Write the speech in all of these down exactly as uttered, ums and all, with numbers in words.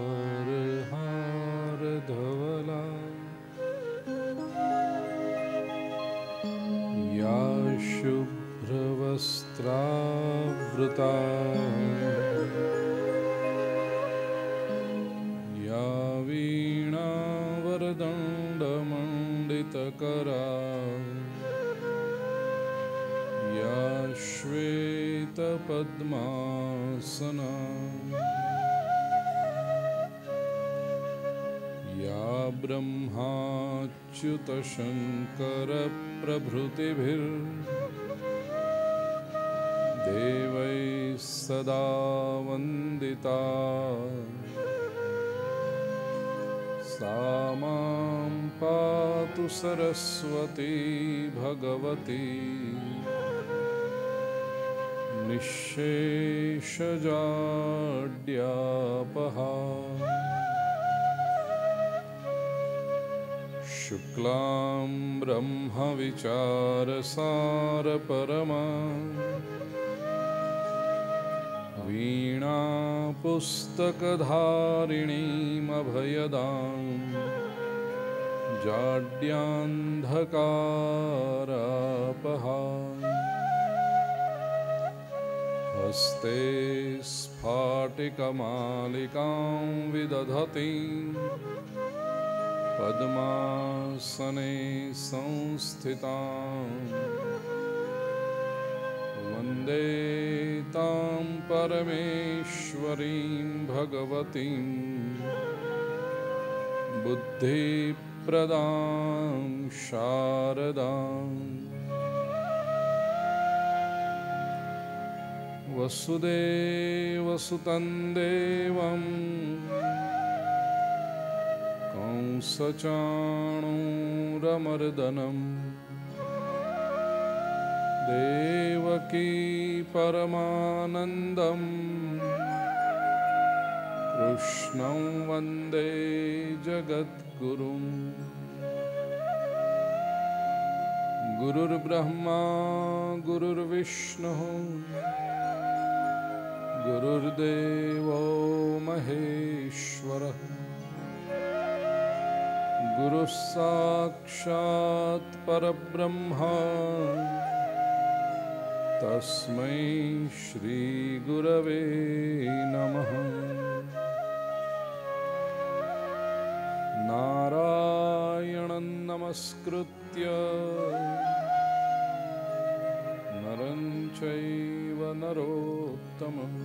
हार हार धवला या शुभ्रवस्त्रावृता या वीणावरदण्डमण्डितकरा या श्वेतपद्मासना या ब्रह्माच्युतशङ्करप्रभृतिभिर्देवैः सदा वन्दिता सा मां पातु सरस्वती भगवती निःशेषजाड्यापहा शुक्लां ब्रह्मविचारसारपरमा वीणापुस्तकधारिणीमभयदां जाड्यान्धकारापहा हस्ते स्फाटिकमालिकां विदधतीं पद्मासने संस्थितां वन्दे तां परमेश्वरीं भगवतीं बुद्धिप्रदां शारदाम् वसुदेवसुतं देवं कंसचाणूरमर्दनं देवकी परमानन्दं कृष्णं वन्दे जगद्गुरुं गुरुर्ब्रह्मा गुरुर्विष्णुः गुरुर्देवो महेश्वरः गुरुः साक्षात् परब्रह्म तस्मै श्री गुरवे नमः। नारायणं नमस्कृत्य नरं चैव नरोत्तमं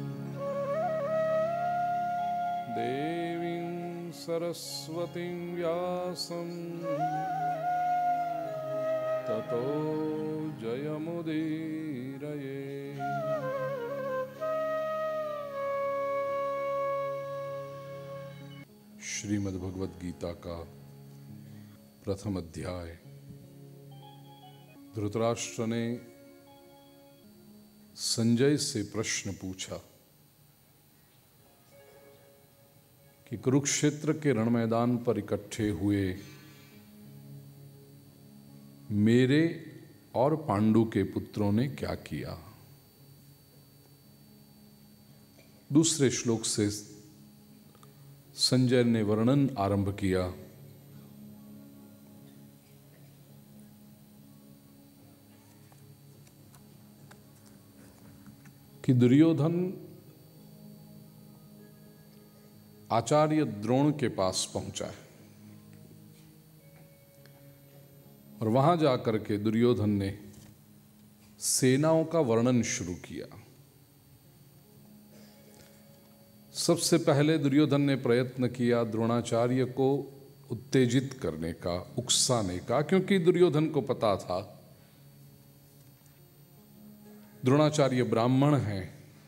देवीं सरस्वतीं व्यासं ततो जयमुदीरये। श्रीमद् भगवद गीता का प्रथम अध्याय। धृतराष्ट्र ने संजय से प्रश्न पूछा कि कुरुक्षेत्र के रण मैदान पर इकट्ठे हुए मेरे और पांडु के पुत्रों ने क्या किया। दूसरे श्लोक से संजय ने वर्णन आरंभ किया कि दुर्योधन आचार्य द्रोण के पास पहुंचा है और वहां जाकर के दुर्योधन ने सेनाओं का वर्णन शुरू किया। सबसे पहले दुर्योधन ने प्रयत्न किया द्रोणाचार्य को उत्तेजित करने का, उकसाने का, क्योंकि दुर्योधन को पता था द्रोणाचार्य ब्राह्मण हैं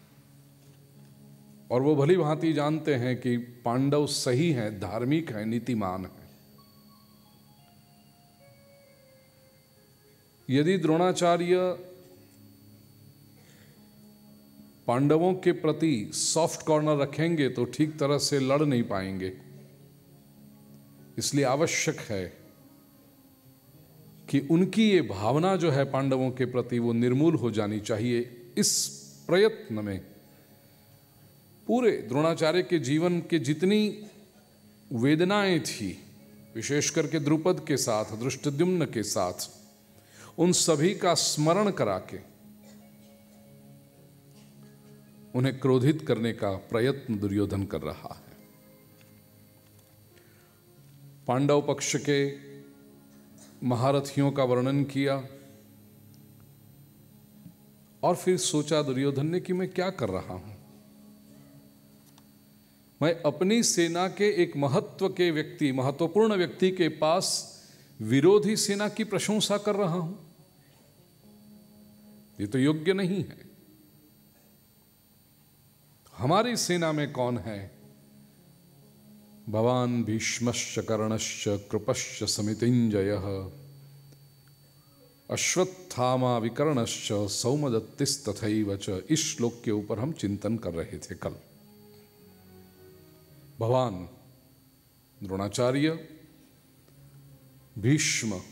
और वो भली भांति जानते हैं कि पांडव सही हैं, धार्मिक हैं, नीतिमान हैं। यदि द्रोणाचार्य पांडवों के प्रति सॉफ्ट कॉर्नर रखेंगे तो ठीक तरह से लड़ नहीं पाएंगे। इसलिए आवश्यक है कि उनकी ये भावना जो है पांडवों के प्रति वो निर्मूल हो जानी चाहिए। इस प्रयत्न में पूरे द्रोणाचार्य के जीवन के जितनी वेदनाएं थी, विशेष करके द्रुपद के साथ, धृष्टद्युम्न के साथ, उन सभी का स्मरण करा के उन्हें क्रोधित करने का प्रयत्न दुर्योधन कर रहा है। पांडव पक्ष के महारथियों का वर्णन किया और फिर सोचा दुर्योधन ने कि मैं क्या कर रहा हूं। मैं अपनी सेना के एक महत्व के व्यक्ति, महत्वपूर्ण व्यक्ति के पास विरोधी सेना की प्रशंसा कर रहा हूं। ये तो योग्य नहीं है। हमारी सेना में कौन है? भवान भीष्मश्च कर्णश्च कृपश्च समितिंजयः अश्वत्थामा विकर्णश्च सौमदत्तिस्तथैव च। इस श्लोक के ऊपर हम चिंतन कर रहे थे कल। भवान द्रोणाचार्य, भीष्म,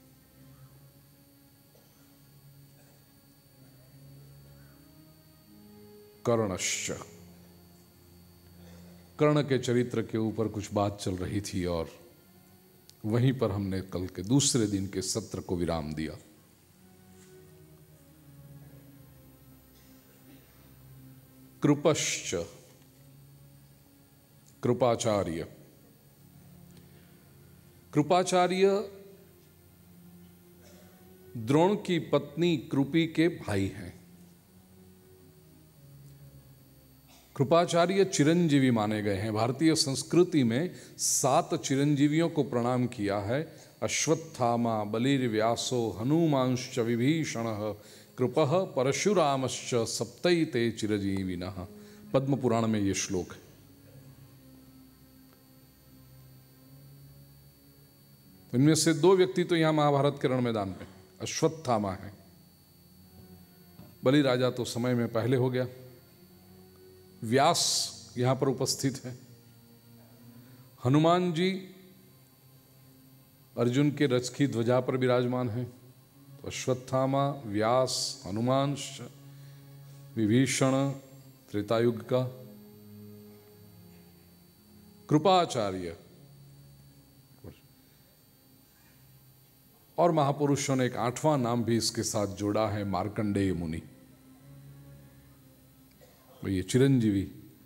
कर्णश्च। कर्ण के चरित्र के ऊपर कुछ बात चल रही थी और वहीं पर हमने कल के दूसरे दिन के सत्र को विराम दिया। कृपश्च, कृपाचार्य। कृपाचार्य द्रोण की पत्नी कृपी के भाई हैं। कृपाचार्य चिरंजीवी माने गए हैं। भारतीय संस्कृति में सात चिरंजीवियों को प्रणाम किया है। अश्वत्थामा, बलिर्व्यासो, हनुमांश्च विभीषणः, कृपः परशुरामश्च सप्तैते चिरजीविनः। पद्म पुराण में यह श्लोक है। इनमें से दो व्यक्ति तो यहां महाभारत के रण मैदान में अश्वत्थामा है। बलि राजा तो समय में पहले हो गया। व्यास यहां पर उपस्थित है। हनुमान जी अर्जुन के रथ की ध्वजा पर विराजमान हैं। तो अश्वत्थामा, व्यास, हनुमान, विभीषण त्रेतायुग का, कृपाचार्य और महापुरुषों ने एक आठवां नाम भी इसके साथ जोड़ा है, मार्कंडेय मुनि। ये चिरंजीवी।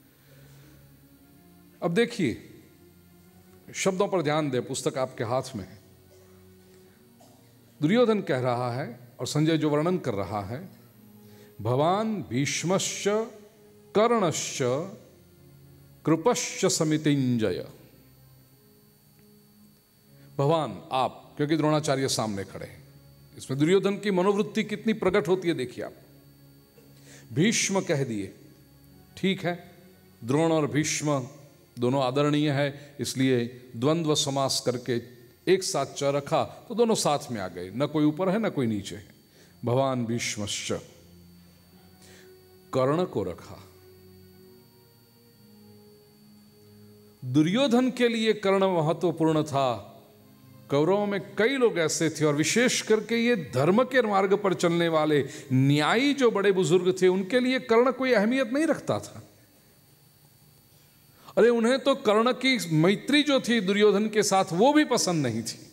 अब देखिए, शब्दों पर ध्यान दें, पुस्तक आपके हाथ में है। दुर्योधन कह रहा है और संजय जो वर्णन कर रहा है, भवान भीष्मश्च कर्णश्च कृपश्च समितिंजय। भगवान आप, क्योंकि द्रोणाचार्य सामने खड़े हैं। इसमें दुर्योधन की मनोवृत्ति कितनी प्रकट होती है देखिए आप। भीष्म कह दिए, ठीक है, द्रोण और भीष्म दोनों आदरणीय है, इसलिए द्वंद्व समास करके एक साथ च रखा तो दोनों साथ में आ गए। न कोई ऊपर है न कोई नीचे है। भवान भीष्मश्च। कर्ण को रखा। दुर्योधन के लिए कर्ण महत्वपूर्ण था। कौरवों में कई लोग ऐसे थे और विशेष करके ये धर्म के मार्ग पर चलने वाले न्यायी जो बड़े बुजुर्ग थे, उनके लिए कर्ण कोई अहमियत नहीं रखता था। अरे उन्हें तो कर्ण की मैत्री जो थी दुर्योधन के साथ, वो भी पसंद नहीं थी।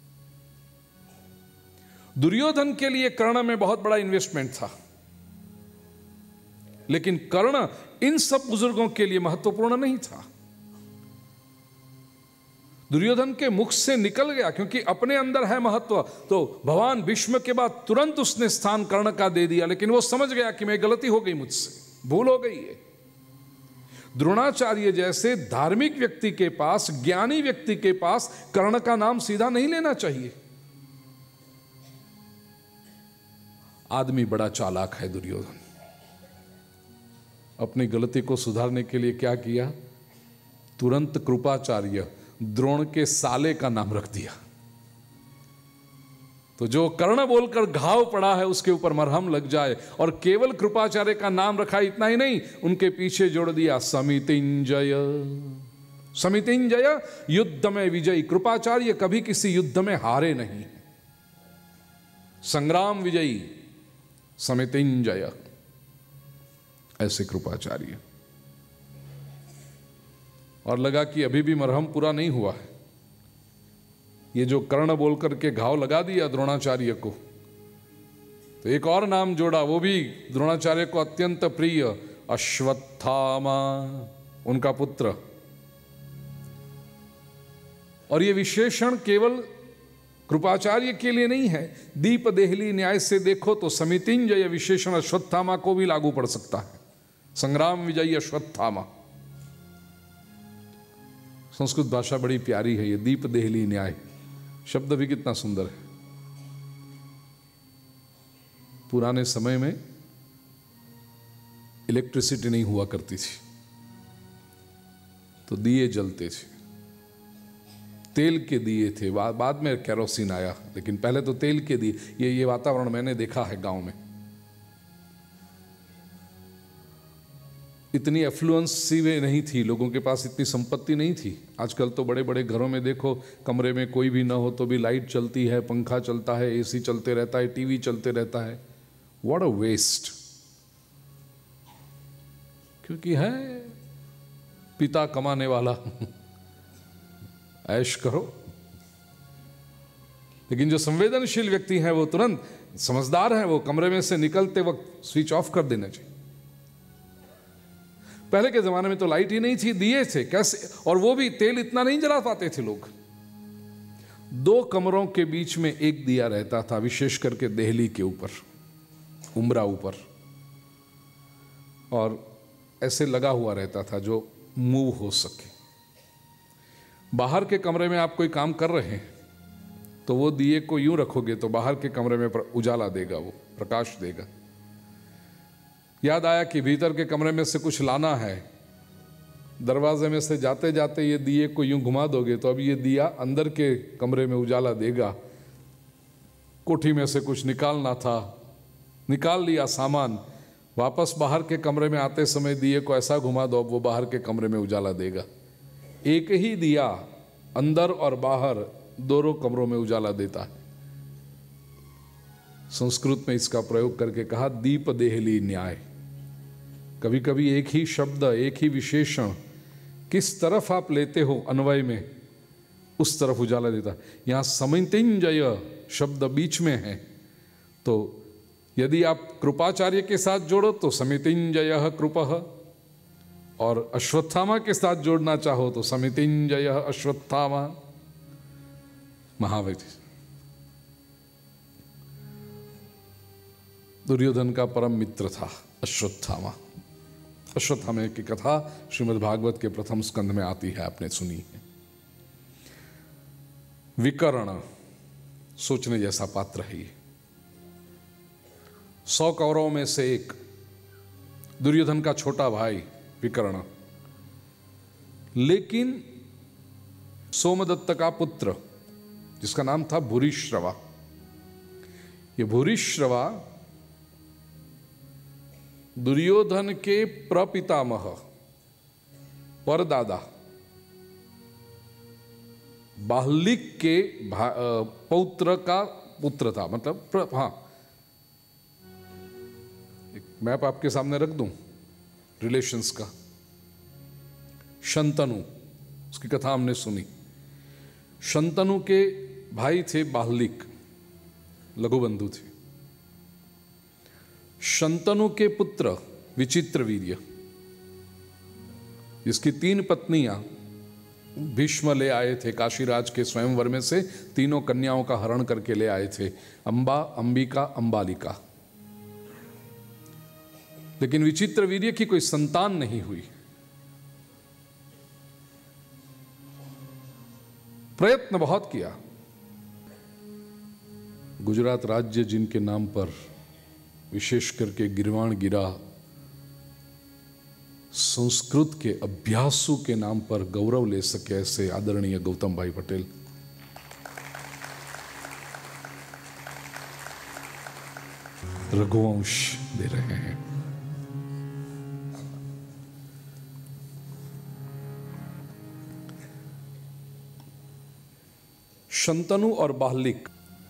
दुर्योधन के लिए कर्ण में बहुत बड़ा इन्वेस्टमेंट था, लेकिन कर्ण इन सब बुजुर्गों के लिए महत्वपूर्ण नहीं था। दुर्योधन के मुख से निकल गया, क्योंकि अपने अंदर है महत्व, तो भगवान भीष्म के बाद तुरंत उसने स्थान कर्ण का दे दिया। लेकिन वो समझ गया कि मैं गलती हो गई, मुझसे भूल हो गई है। द्रोणाचार्य जैसे धार्मिक व्यक्ति के पास, ज्ञानी व्यक्ति के पास कर्ण का नाम सीधा नहीं लेना चाहिए। आदमी बड़ा चालाक है दुर्योधन। अपनी गलती को सुधारने के लिए क्या किया? तुरंत कृपाचार्य, द्रोण के साले का नाम रख दिया। तो जो कर्ण बोलकर घाव पड़ा है उसके ऊपर मरहम लग जाए। और केवल कृपाचार्य का नाम रखा, इतना ही नहीं, उनके पीछे जोड़ दिया समितिंजय। समितिंजय, युद्ध में विजयी। कृपाचार्य कभी किसी युद्ध में हारे नहीं, संग्राम विजयी, समितिंजय, ऐसे कृपाचार्य। और लगा कि अभी भी मरहम पूरा नहीं हुआ है। ये जो कर्ण बोल करके घाव लगा दिया द्रोणाचार्य को, तो एक और नाम जोड़ा, वो भी द्रोणाचार्य को अत्यंत प्रिय, अश्वत्थामा, उनका पुत्र। और ये विशेषण केवल कृपाचार्य के लिए नहीं है, दीप देहली न्याय से देखो तो समितिंजय विशेषण अश्वत्थामा को भी लागू पड़ सकता है। संग्राम विजयी अश्वत्थामा। संस्कृत भाषा बड़ी प्यारी है, ये दीप देहली न्याय शब्द भी कितना सुंदर है। पुराने समय में इलेक्ट्रिसिटी नहीं हुआ करती थी, तो दिए जलते थे, तेल के दिए थे, बाद में केरोसिन आया, लेकिन पहले तो तेल के दिए। ये ये वातावरण मैंने देखा है गांव में। इतनी एफ्लुएंस सी वे नहीं थी, लोगों के पास इतनी संपत्ति नहीं थी। आजकल तो बड़े बड़े घरों में देखो, कमरे में कोई भी ना हो तो भी लाइट चलती है, पंखा चलता है, एसी चलते रहता है, टीवी चलते रहता है। What a waste. क्योंकि है पिता कमाने वाला, ऐश करो। लेकिन जो संवेदनशील व्यक्ति हैं, वो तुरंत समझदार हैं, वो कमरे में से निकलते वक्त स्विच ऑफ कर देना चाहिए। पहले के जमाने में तो लाइट ही नहीं थी, दिए थे कैसे, और वो भी तेल इतना नहीं जला पाते थे लोग। दो कमरों के बीच में एक दिया रहता था, विशेष करके देहली के ऊपर, उम्रा ऊपर, और ऐसे लगा हुआ रहता था जो मूव हो सके। बाहर के कमरे में आप कोई काम कर रहे हैं तो वो दिए को यूं रखोगे तो बाहर के कमरे में उजाला देगा, वो प्रकाश देगा। याद आया कि भीतर के कमरे में से कुछ लाना है, दरवाजे में से जाते जाते ये दिए को यूं घुमा दोगे तो अब ये दिया अंदर के कमरे में उजाला देगा। कोठी में से कुछ निकालना था, निकाल लिया सामान, वापस बाहर के कमरे में आते समय दिए को ऐसा घुमा दो, अब वो बाहर के कमरे में उजाला देगा। एक ही दिया अंदर और बाहर दोनों कमरों में उजाला देता है। संस्कृत में इसका प्रयोग करके कहा दीप देहली न्याय। कभी कभी एक ही शब्द, एक ही विशेषण किस तरफ आप लेते हो अन्वय में, उस तरफ उजाला देता है। यहां समितिंजय शब्द बीच में है, तो यदि आप कृपाचार्य के साथ जोड़ो तो समितिंजय कृपः, और अश्वत्थामा के साथ जोड़ना चाहो तो समितिंजय अश्वत्थामा। महावीर दुर्योधन का परम मित्र था अश्वत्थामा। अश्वत्थामा की कथा श्रीमद् भागवत के प्रथम स्कंध में आती है, आपने सुनी है। विकर्ण सोचने जैसा पात्र है ये। सौ कौरवों में से एक, दुर्योधन का छोटा भाई विकर्ण, लेकिन सोमदत्त का पुत्र जिसका नाम था भूरिश्रवा। ये भूरिश्रवा दुर्योधन के प्रपितामह, परदादा बाह्लिक के पौत्र का पुत्र था। मतलब प्र, हाँ, एक मैप आपके सामने रख दूं रिलेशंस का। शंतनु, उसकी कथा हमने सुनी। शंतनु के भाई थे बाह्लिक, लघुबंधु थे। शंतनु के पुत्र विचित्रवीर्य, जिसकी तीन पत्नियां भीष्म ले आए थे काशीराज के स्वयंवर में से, तीनों कन्याओं का हरण करके ले आए थे, अंबा, अंबिका, अंबालिका। लेकिन विचित्रवीर्य की कोई संतान नहीं हुई। प्रयत्न बहुत किया। गुजरात राज्य जिनके नाम पर विशेष करके गिरवाण गिरा, संस्कृत के अभ्यासु के नाम पर गौरव ले सके ऐसे आदरणीय गौतम भाई पटेल। रघुवंश दे रहे हैं। शंतनु और बाह्लिक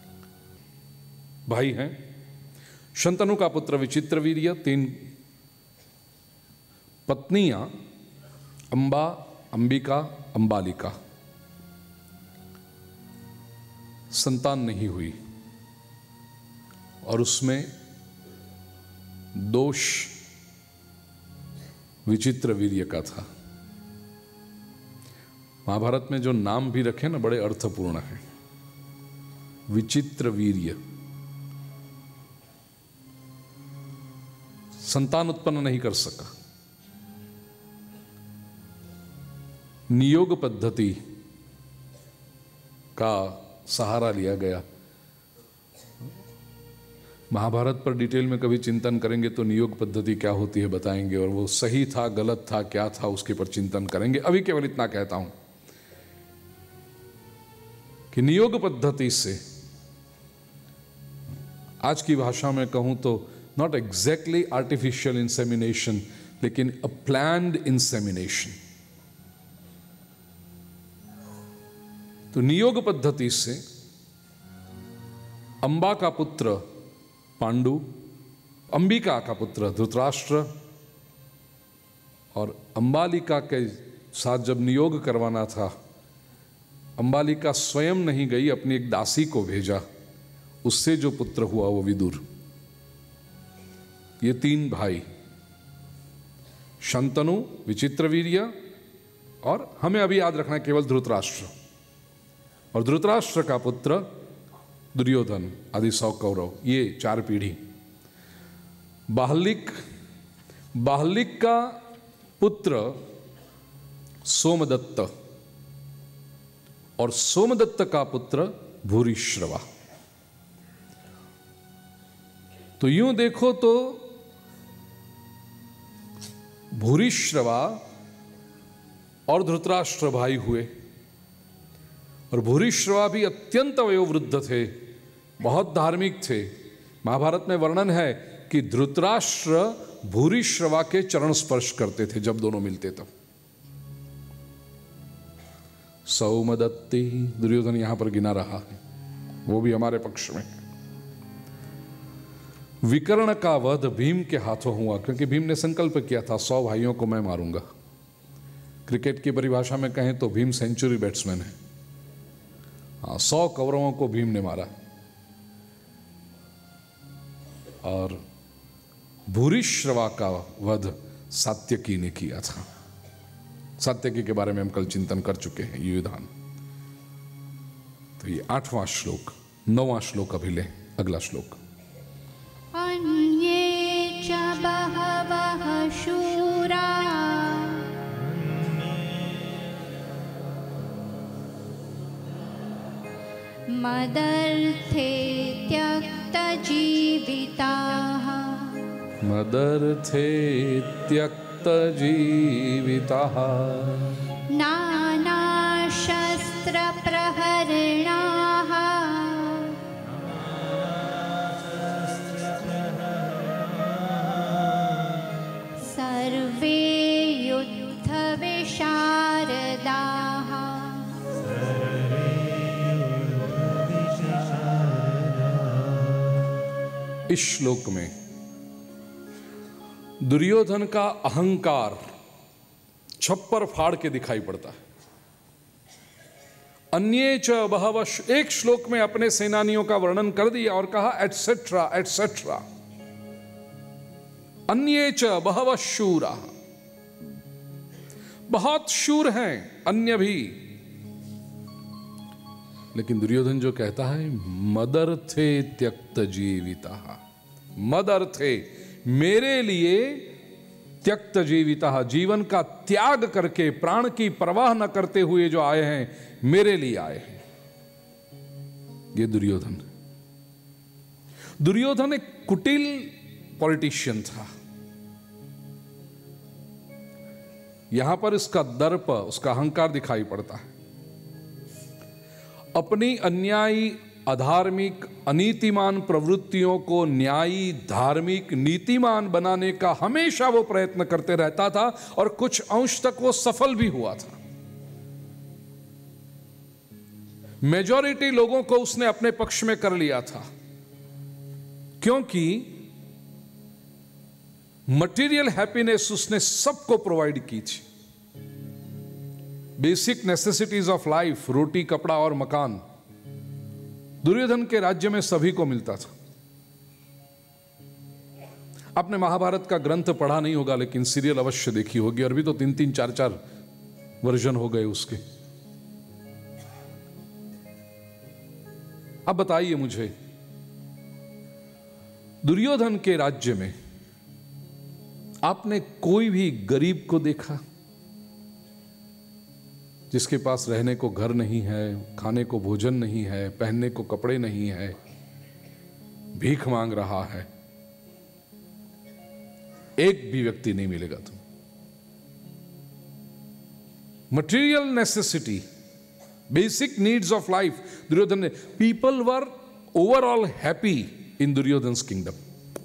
भाई हैं। शंतनु का पुत्र विचित्रवीर्य, तीन पत्नियां अंबा, अंबिका, अंबालिका, संतान नहीं हुई और उसमें दोष विचित्र वीर्य का था। महाभारत में जो नाम भी रखे ना बड़े अर्थपूर्ण है। विचित्र वीर्य, संतान उत्पन्न नहीं कर सका। नियोग पद्धति का सहारा लिया गया। महाभारत पर डिटेल में कभी चिंतन करेंगे तो नियोग पद्धति क्या होती है बताएंगे, और वो सही था गलत था क्या था उसके पर चिंतन करेंगे। अभी केवल इतना कहता हूं कि नियोग पद्धति से, आज की भाषा में कहूं तो नॉट एग्जैक्टली आर्टिफिशियल इंसेमिनेशन, लेकिन अ प्लान्ड इंसेमिनेशन। तो नियोग पद्धति से अंबा का पुत्र पांडु, अंबिका का पुत्र धृतराष्ट्र और अंबालिका के साथ जब नियोग करवाना था, अंबालिका स्वयं नहीं गई, अपनी एक दासी को भेजा, उससे जो पुत्र हुआ वो विदुर। ये तीन भाई, शंतनु, विचित्रवीर्य और हमें अभी याद रखना केवल धृतराष्ट्र, और धृतराष्ट्र का पुत्र दुर्योधन आदि सौ कौरव, ये चार पीढ़ी। बाहलिक, बाहलिक का पुत्र सोमदत्त और सोमदत्त का पुत्र भूरिश्रवा। तो यूं देखो तो भूरिश्रवा और धृतराष्ट्र भाई हुए, और भूरिश्रवा भी अत्यंत वयोवृद्ध थे, बहुत धार्मिक थे। महाभारत में वर्णन है कि धृतराष्ट्र भूरिश्रवा के चरण स्पर्श करते थे जब दोनों मिलते तब। सौमदत्ती, दुर्योधन यहां पर गिना रहा है, वो भी हमारे पक्ष में। विकर्ण का वध भीम के हाथों हुआ, क्योंकि भीम ने संकल्प किया था सौ भाइयों को मैं मारूंगा। क्रिकेट की परिभाषा में कहें तो भीम सेंचुरी बैट्समैन है। हाँ, सौ कौरवों को भीम ने मारा। और भूरिश्रवा का वध सात्यकी ने किया था। सात्यकी के बारे में हम कल चिंतन कर चुके हैं, युधान। तो ये आठवां श्लोक, नौवां श्लोक अभी ले, अगला श्लोक। अन्ये च बहवः शूरा मदर्थे त्यक्तजीविताः मदर्थे त्यक्तजीविताः नानाशस्त्रप्रहरणाः सर्वे युद्धविशारदाः। इस श्लोक में दुर्योधन का अहंकार छप्पर फाड़ के दिखाई पड़ता है। अन्ये च बहवः, एक श्लोक में अपने सेनानियों का वर्णन कर दिया और कहा एटसेट्रा एटसेट्रा। अन्ये च बहवः शूरा, बहुत शूर हैं अन्य भी। लेकिन दुर्योधन जो कहता है मदर्थे त्यक्त जीविता, मदर्थे मेरे लिए त्यक्त जीविता, जीवन का त्याग करके प्राण की परवाह न करते हुए जो आए हैं, मेरे लिए आए हैं। ये दुर्योधन दुर्योधन एक कुटिल पॉलिटिशियन था। यहां पर इसका दर्प, उसका अहंकार दिखाई पड़ता है। अपनी अन्यायी, अधार्मिक, अनीतिमान प्रवृत्तियों को न्यायी, धार्मिक, नीतिमान बनाने का हमेशा वो प्रयत्न करते रहता था और कुछ अंश तक वो सफल भी हुआ था। मेजॉरिटी लोगों को उसने अपने पक्ष में कर लिया था, क्योंकि मटेरियल हैप्पीनेस उसने सबको प्रोवाइड की थी। बेसिक नेसेसिटीज ऑफ लाइफ, रोटी, कपड़ा और मकान, दुर्योधन के राज्य में सभी को मिलता था। आपने महाभारत का ग्रंथ पढ़ा नहीं होगा, लेकिन सीरियल अवश्य देखी होगी, और अभी तो तीन तीन चार चार वर्जन हो गए उसके। अब बताइए मुझे, दुर्योधन के राज्य में आपने कोई भी गरीब को देखा जिसके पास रहने को घर नहीं है, खाने को भोजन नहीं है, पहनने को कपड़े नहीं है, भीख मांग रहा है? एक भी व्यक्ति नहीं मिलेगा तुम। Material necessity, basic needs of life, Duryodhan ने, people were overall happy in Duryodhan kingdom.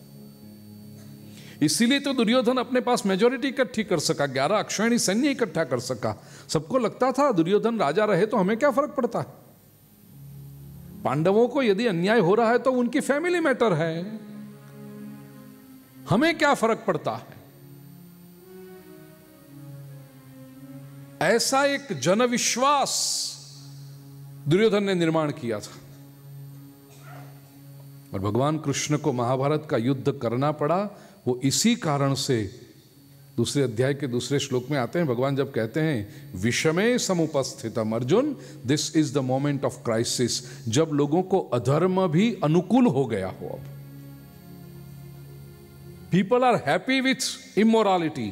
इसीलिए तो दुर्योधन अपने पास मेजोरिटी इकट्ठी कर सका, ग्यारह अक्षौहिणी सैन्य इकट्ठा कर सका। सबको लगता था दुर्योधन राजा रहे तो हमें क्या फर्क पड़ता है, पांडवों को यदि अन्याय हो रहा है तो उनकी फैमिली मैटर है, हमें क्या फर्क पड़ता है। ऐसा एक जनविश्वास दुर्योधन ने निर्माण किया था, और भगवान कृष्ण को महाभारत का युद्ध करना पड़ा। वो इसी कारण से दूसरे अध्याय के दूसरे श्लोक में आते हैं, भगवान जब कहते हैं विषमे समुपस्थितम Arjun, this is the moment of crisis, जब लोगों को अधर्म भी अनुकूल हो गया हो। अब people are happy with immorality.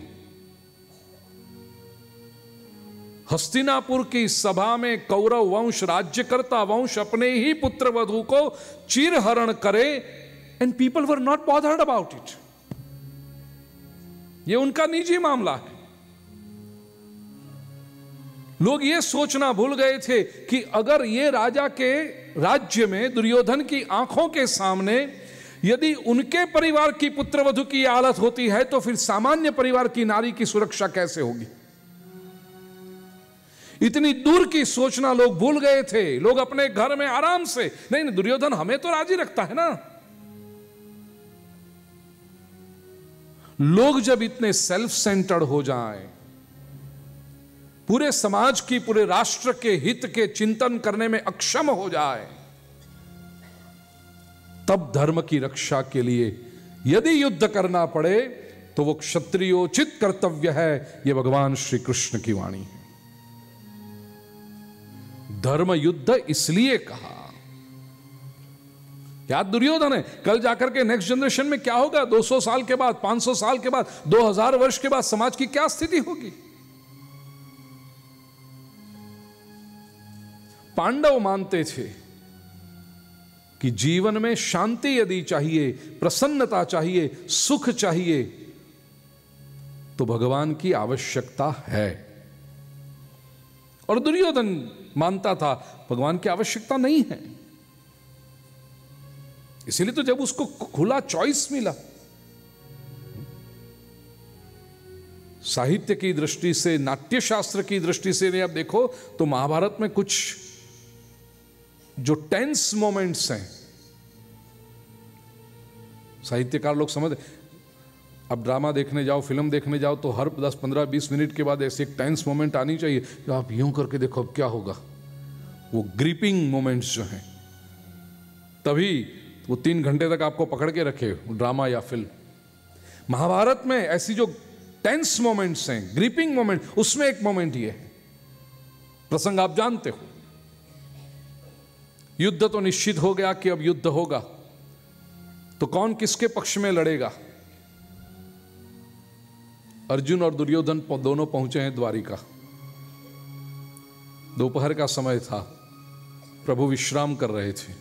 Hastinapur की सभा में कौरव वंश, राज्यकर्ता वंश अपने ही पुत्र वधू को चीरहरण करे, and people were not bothered about it. ये उनका निजी मामला है। लोग ये सोचना भूल गए थे कि अगर ये राजा के राज्य में दुर्योधन की आंखों के सामने यदि उनके परिवार की पुत्रवधू की हालत होती है तो फिर सामान्य परिवार की नारी की सुरक्षा कैसे होगी। इतनी दूर की सोचना लोग भूल गए थे। लोग अपने घर में आराम से, नहीं नहीं दुर्योधन हमें तो राजी रखता है ना। लोग जब इतने सेल्फ सेंटर्ड हो जाएं, पूरे समाज की, पूरे राष्ट्र के हित के चिंतन करने में अक्षम हो जाए, तब धर्म की रक्षा के लिए यदि युद्ध करना पड़े तो वो क्षत्रियोचित कर्तव्य है। यह भगवान श्री कृष्ण की वाणी है। धर्म युद्ध इसलिए कहा। याद दुर्योधन है, कल जाकर के नेक्स्ट जनरेशन में क्या होगा, दो सौ साल के बाद, पांच सौ साल के बाद, दो हज़ार वर्ष के बाद समाज की क्या स्थिति होगी। पांडव मानते थे कि जीवन में शांति यदि चाहिए, प्रसन्नता चाहिए, सुख चाहिए, तो भगवान की आवश्यकता है। और दुर्योधन मानता था भगवान की आवश्यकता नहीं है। इसीलिए तो जब उसको खुला चॉइस मिला, साहित्य की दृष्टि से, नाट्य शास्त्र की दृष्टि से आप देखो तो महाभारत में कुछ जो टेंस मोमेंट्स हैं, साहित्यकार लोग समझ, अब ड्रामा देखने जाओ, फिल्म देखने जाओ तो हर दस पंद्रह बीस मिनट के बाद ऐसे एक टेंस मोमेंट आनी चाहिए कि आप यूं करके देखो अब क्या होगा। वो ग्रिपिंग मोमेंट्स जो हैं, तभी वो तीन घंटे तक आपको पकड़ के रखे ड्रामा या फिल्म। महाभारत में ऐसी जो टेंस मोमेंट्स हैं, ग्रिपिंग मोमेंट, उसमें एक मोमेंट ये है, प्रसंग आप जानते हो, युद्ध तो निश्चित हो गया कि अब युद्ध होगा, तो कौन किसके पक्ष में लड़ेगा। अर्जुन और दुर्योधन दोनों पहुंचे हैं द्वारिका। दोपहर का समय था, प्रभु विश्राम कर रहे थे।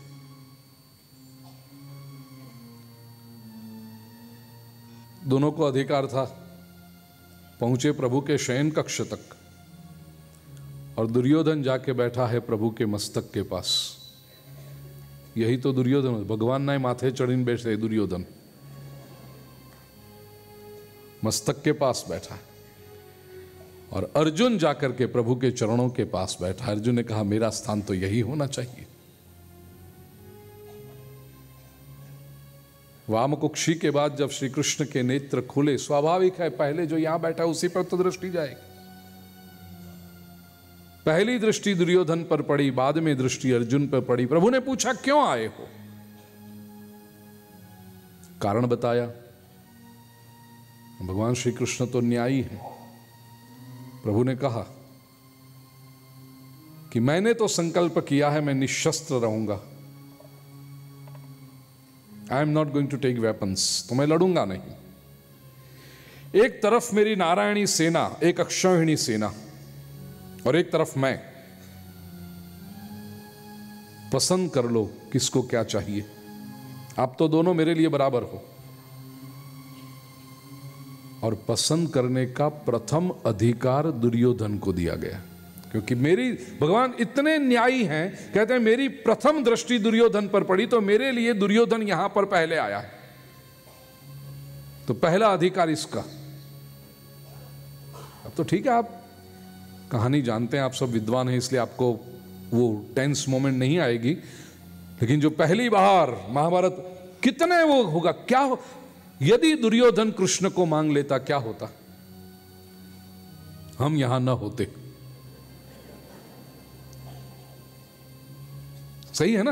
दोनों को अधिकार था, पहुंचे प्रभु के शयन कक्ष तक, और दुर्योधन जाके बैठा है प्रभु के मस्तक के पास। यही तो दुर्योधन, भगवान ना माथे चढ़ीन बैठे, दुर्योधन मस्तक के पास बैठा है, और अर्जुन जाकर के प्रभु के चरणों के पास बैठा। अर्जुन ने कहा मेरा स्थान तो यही होना चाहिए। वामकुक्षी के बाद जब श्री कृष्ण के नेत्र खुले, स्वाभाविक है पहले जो यहां बैठा उसी पर तो दृष्टि जाएगी। पहली दृष्टि दुर्योधन पर पड़ी, बाद में दृष्टि अर्जुन पर पड़ी। प्रभु ने पूछा क्यों आए हो? कारण बताया। भगवान श्री कृष्ण तो न्यायी हैं। प्रभु ने कहा कि मैंने तो संकल्प किया है मैं निशस्त्र रहूंगा। I am not going to take weapons, तो मैं लड़ूंगा नहीं। एक तरफ मेरी नारायणी सेना, एक अक्षौहिणी सेना, और एक तरफ मैं। पसंद कर लो किसको क्या चाहिए। आप तो दोनों मेरे लिए बराबर हो। और पसंद करने का प्रथम अधिकार दुर्योधन को दिया गया, क्योंकि मेरी भगवान इतने न्यायी हैं, कहते हैं मेरी प्रथम दृष्टि दुर्योधन पर पड़ी तो मेरे लिए दुर्योधन यहां पर पहले आया है, तो पहला अधिकार इसका। अब तो ठीक है, आप कहानी जानते हैं, आप सब विद्वान हैं, इसलिए आपको वो टेंस मोमेंट नहीं आएगी। लेकिन जो पहली बार महाभारत, कितने वो होगा, क्या हो, यदि दुर्योधन कृष्ण को मांग लेता क्या होता? हम यहां ना होते। सही है ना?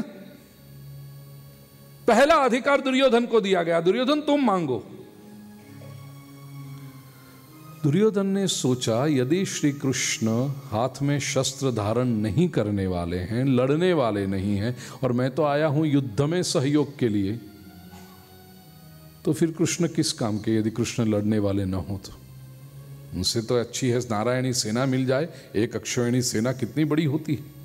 पहला अधिकार दुर्योधन को दिया गया, दुर्योधन तुम मांगो। दुर्योधन ने सोचा यदि श्री कृष्ण हाथ में शस्त्र धारण नहीं करने वाले हैं, लड़ने वाले नहीं हैं, और मैं तो आया हूं युद्ध में सहयोग के लिए, तो फिर कृष्ण किस काम के? यदि कृष्ण लड़ने वाले न हो तो उनसे तो अच्छी है नारायणी सेना मिल जाए। एक अक्षौहिणी सेना कितनी बड़ी होती है।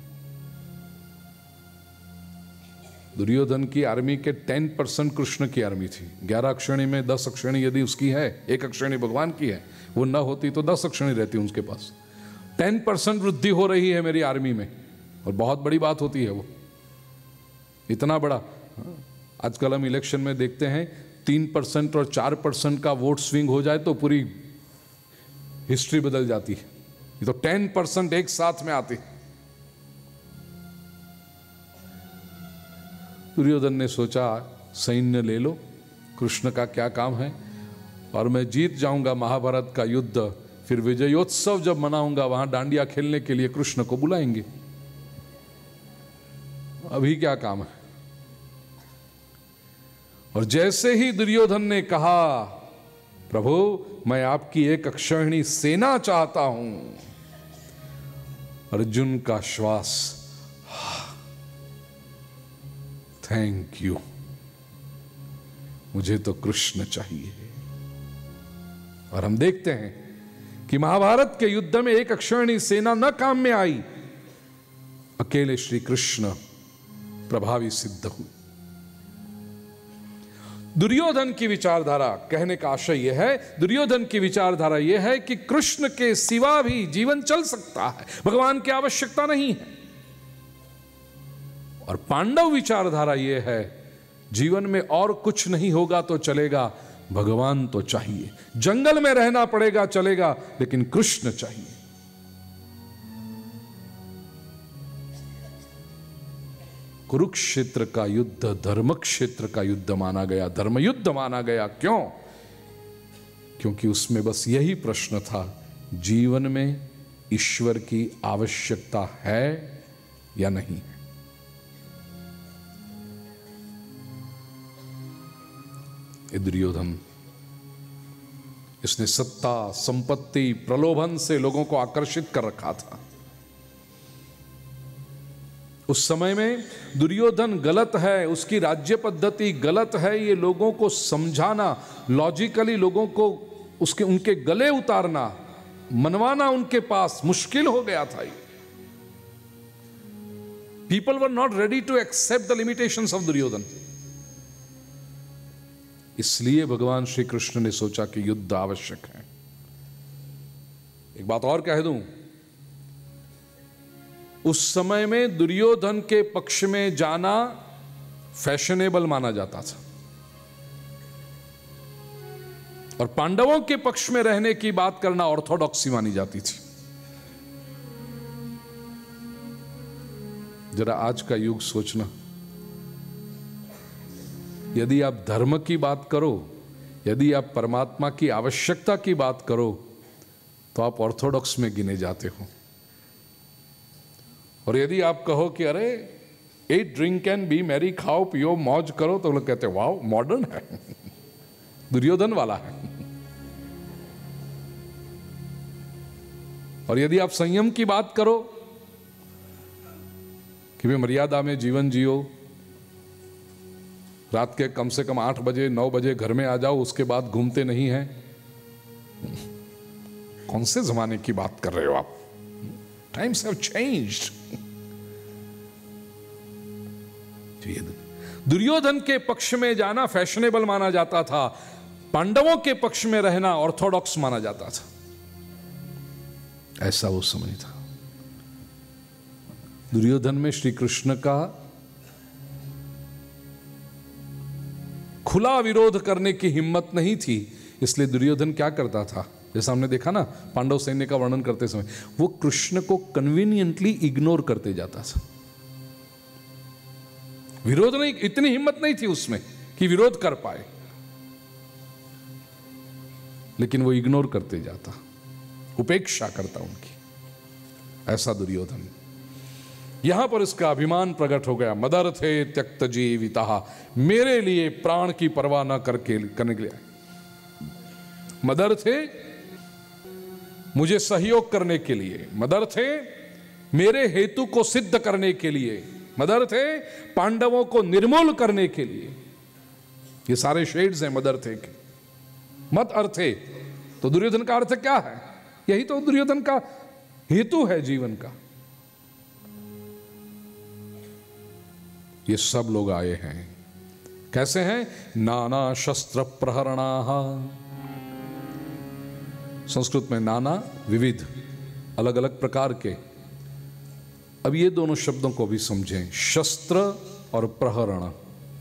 दुर्योधन की आर्मी के टेन परसेंट कृष्ण की आर्मी थी। ग्यारह अक्षौहिणी में दस अक्षौहिणी यदि उसकी है, एक अक्षौहिणी भगवान की है, वो न होती तो दस अक्षौहिणी रहती उनके पास। टेन परसेंट वृद्धि हो रही है मेरी आर्मी में, और बहुत बड़ी बात होती है वो, इतना बड़ा। आजकल हम इलेक्शन में देखते हैं तीन परसेंट और चार परसेंट का वोट स्विंग हो जाए तो पूरी हिस्ट्री बदल जाती है। ये तो टेन परसेंट एक साथ में आती। दुर्योधन ने सोचा सैन्य ले लो, कृष्ण का क्या काम है, और मैं जीत जाऊंगा महाभारत का युद्ध, फिर विजयोत्सव जब मनाऊंगा वहां डांडिया खेलने के लिए कृष्ण को बुलाएंगे। अभी क्या काम है? और जैसे ही दुर्योधन ने कहा प्रभु मैं आपकी एक अक्षौहिणी सेना चाहता हूं, अर्जुन का श्वास, थैंक यू, मुझे तो कृष्ण चाहिए। और हम देखते हैं कि महाभारत के युद्ध में एक अक्षौहिणी सेना न काम में आई, अकेले श्री कृष्ण प्रभावी सिद्ध हुए। दुर्योधन की विचारधारा, कहने का आशय यह है, दुर्योधन की विचारधारा यह है कि कृष्ण के सिवा भी जीवन चल सकता है, भगवान की आवश्यकता नहीं है। और पांडव विचारधारा यह है, जीवन में और कुछ नहीं होगा तो चलेगा, भगवान तो चाहिए। जंगल में रहना पड़ेगा चलेगा, लेकिन कृष्ण चाहिए। कुरुक्षेत्र का युद्ध धर्म क्षेत्र का युद्ध माना गया, धर्म युद्ध माना गया। क्यों? क्योंकि उसमें बस यही प्रश्न था, जीवन में ईश्वर की आवश्यकता है या नहीं। दुर्योधन, इसने सत्ता, संपत्ति, प्रलोभन से लोगों को आकर्षित कर रखा था। उस समय में दुर्योधन गलत है, उसकी राज्य पद्धति गलत है, ये लोगों को समझाना, लॉजिकली लोगों को उसके उनके गले उतारना, मनवाना उनके पास मुश्किल हो गया था। People were not ready to accept the limitations of Duryodhan. इसलिए भगवान श्री कृष्ण ने सोचा कि युद्ध आवश्यक है। एक बात और कह दूं, उस समय में दुर्योधन के पक्ष में जाना फैशनेबल माना जाता था, और पांडवों के पक्ष में रहने की बात करना ऑर्थोडॉक्सी मानी जाती थी। जरा आज का युग सोचना, यदि आप धर्म की बात करो, यदि आप परमात्मा की आवश्यकता की बात करो, तो आप ऑर्थोडॉक्स में गिने जाते हो। और यदि आप कहो कि अरे eat drink and be merry, खाओ पियो मौज करो, तो लोग कहते हैं वाओ मॉडर्न है, दुर्योधन वाला है। और यदि आप संयम की बात करो कि वे मर्यादा में जीवन जियो, रात के कम से कम आठ बजे नौ बजे घर में आ जाओ, उसके बाद घूमते नहीं हैं, कौन से जमाने की बात कर रहे हो आप? Times have changed. दुर्योधन के पक्ष में जाना फैशनेबल माना जाता था, पांडवों के पक्ष में रहना ऑर्थोडॉक्स माना जाता था। ऐसा वो समय था। दुर्योधन में श्री कृष्ण का खुला विरोध करने की हिम्मत नहीं थी, इसलिए दुर्योधन क्या करता था, जैसा हमने देखा ना पांडव सैन्य का वर्णन करते समय, वो कृष्ण को कन्वीनियंटली इग्नोर करते जाता था। विरोध नहीं, इतनी हिम्मत नहीं थी उसमें कि विरोध कर पाए, लेकिन वो इग्नोर करते जाता, उपेक्षा करता उनकी। ऐसा दुर्योधन। यहां पर इसका अभिमान प्रकट हो गया। मदर्थे त्यक्त जीविता, मेरे लिए प्राण की परवाह न करके करने के लिए, मदर्थे मुझे सहयोग करने के लिए, मदर्थे मेरे हेतु को सिद्ध करने के लिए, मदर्थे पांडवों को निर्मूल करने के लिए। ये सारे शेड्स हैं मदर्थे के। मत अर्थे, तो दुर्योधन का अर्थ क्या है? यही तो दुर्योधन का हेतु है जीवन का। ये सब लोग आए हैं, कैसे हैं? नाना शस्त्र प्रहरणाः। संस्कृत में नाना विविध, अलग अलग प्रकार के। अब ये दोनों शब्दों को भी समझें, शस्त्र और प्रहरण।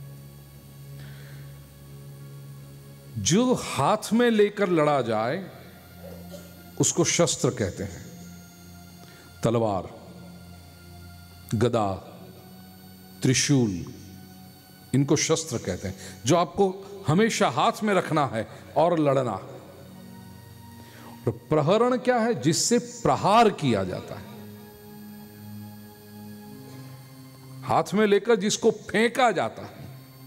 जो हाथ में लेकर लड़ा जाए उसको शस्त्र कहते हैं। तलवार, गदा, त्रिशूल, इनको शस्त्र कहते हैं, जो आपको हमेशा हाथ में रखना है और लड़ना। और प्रहरण क्या है? जिससे प्रहार किया जाता है, हाथ में लेकर जिसको फेंका जाता है।